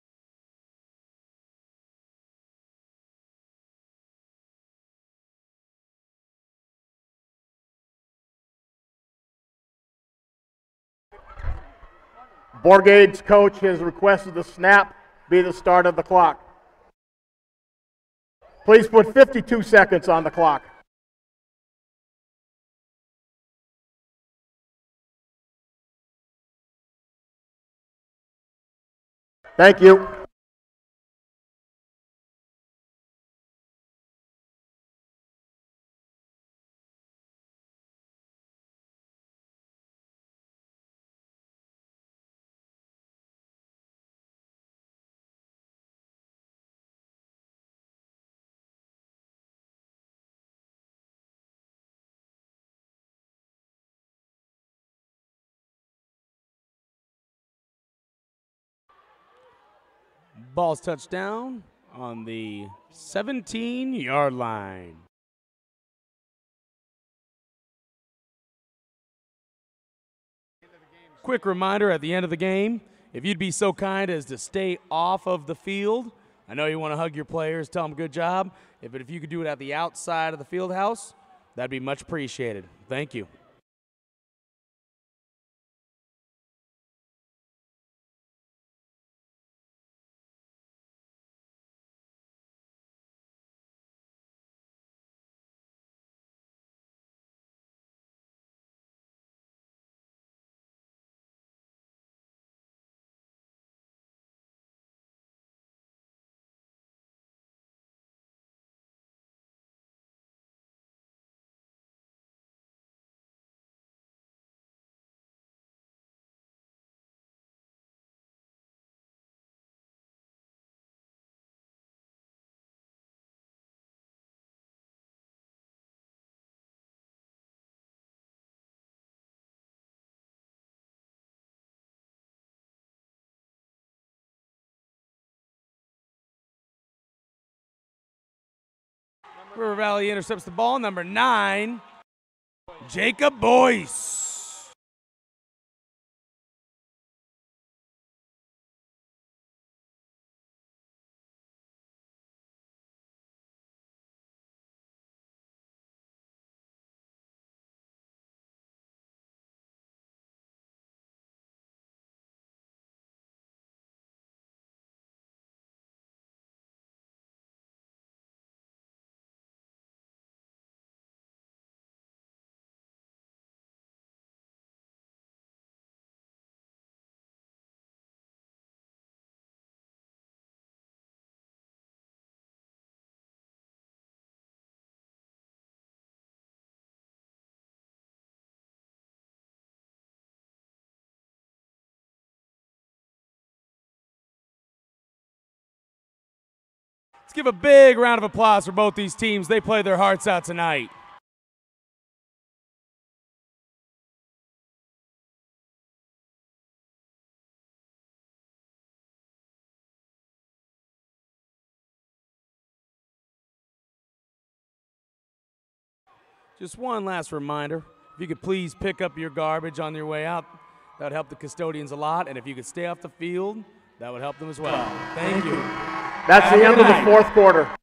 Bourgade's coach has requested the snap be the start of the clock. Please put 52 seconds on the clock. Thank you. Ball's touchdown on the 17-yard line. Quick reminder at the end of the game, if you'd be so kind as to stay off of the field. I know you want to hug your players, tell them good job, but if you could do it at the outside of the field house, that'd be much appreciated. Thank you. River Valley intercepts the ball. Number 9, Jacob Boyce. Let's give a big round of applause for both these teams. They played their hearts out tonight. Just one last reminder, if you could please pick up your garbage on your way out, that would help the custodians a lot, and if you could stay off the field, that would help them as well. Thank you. That's the end of the fourth quarter.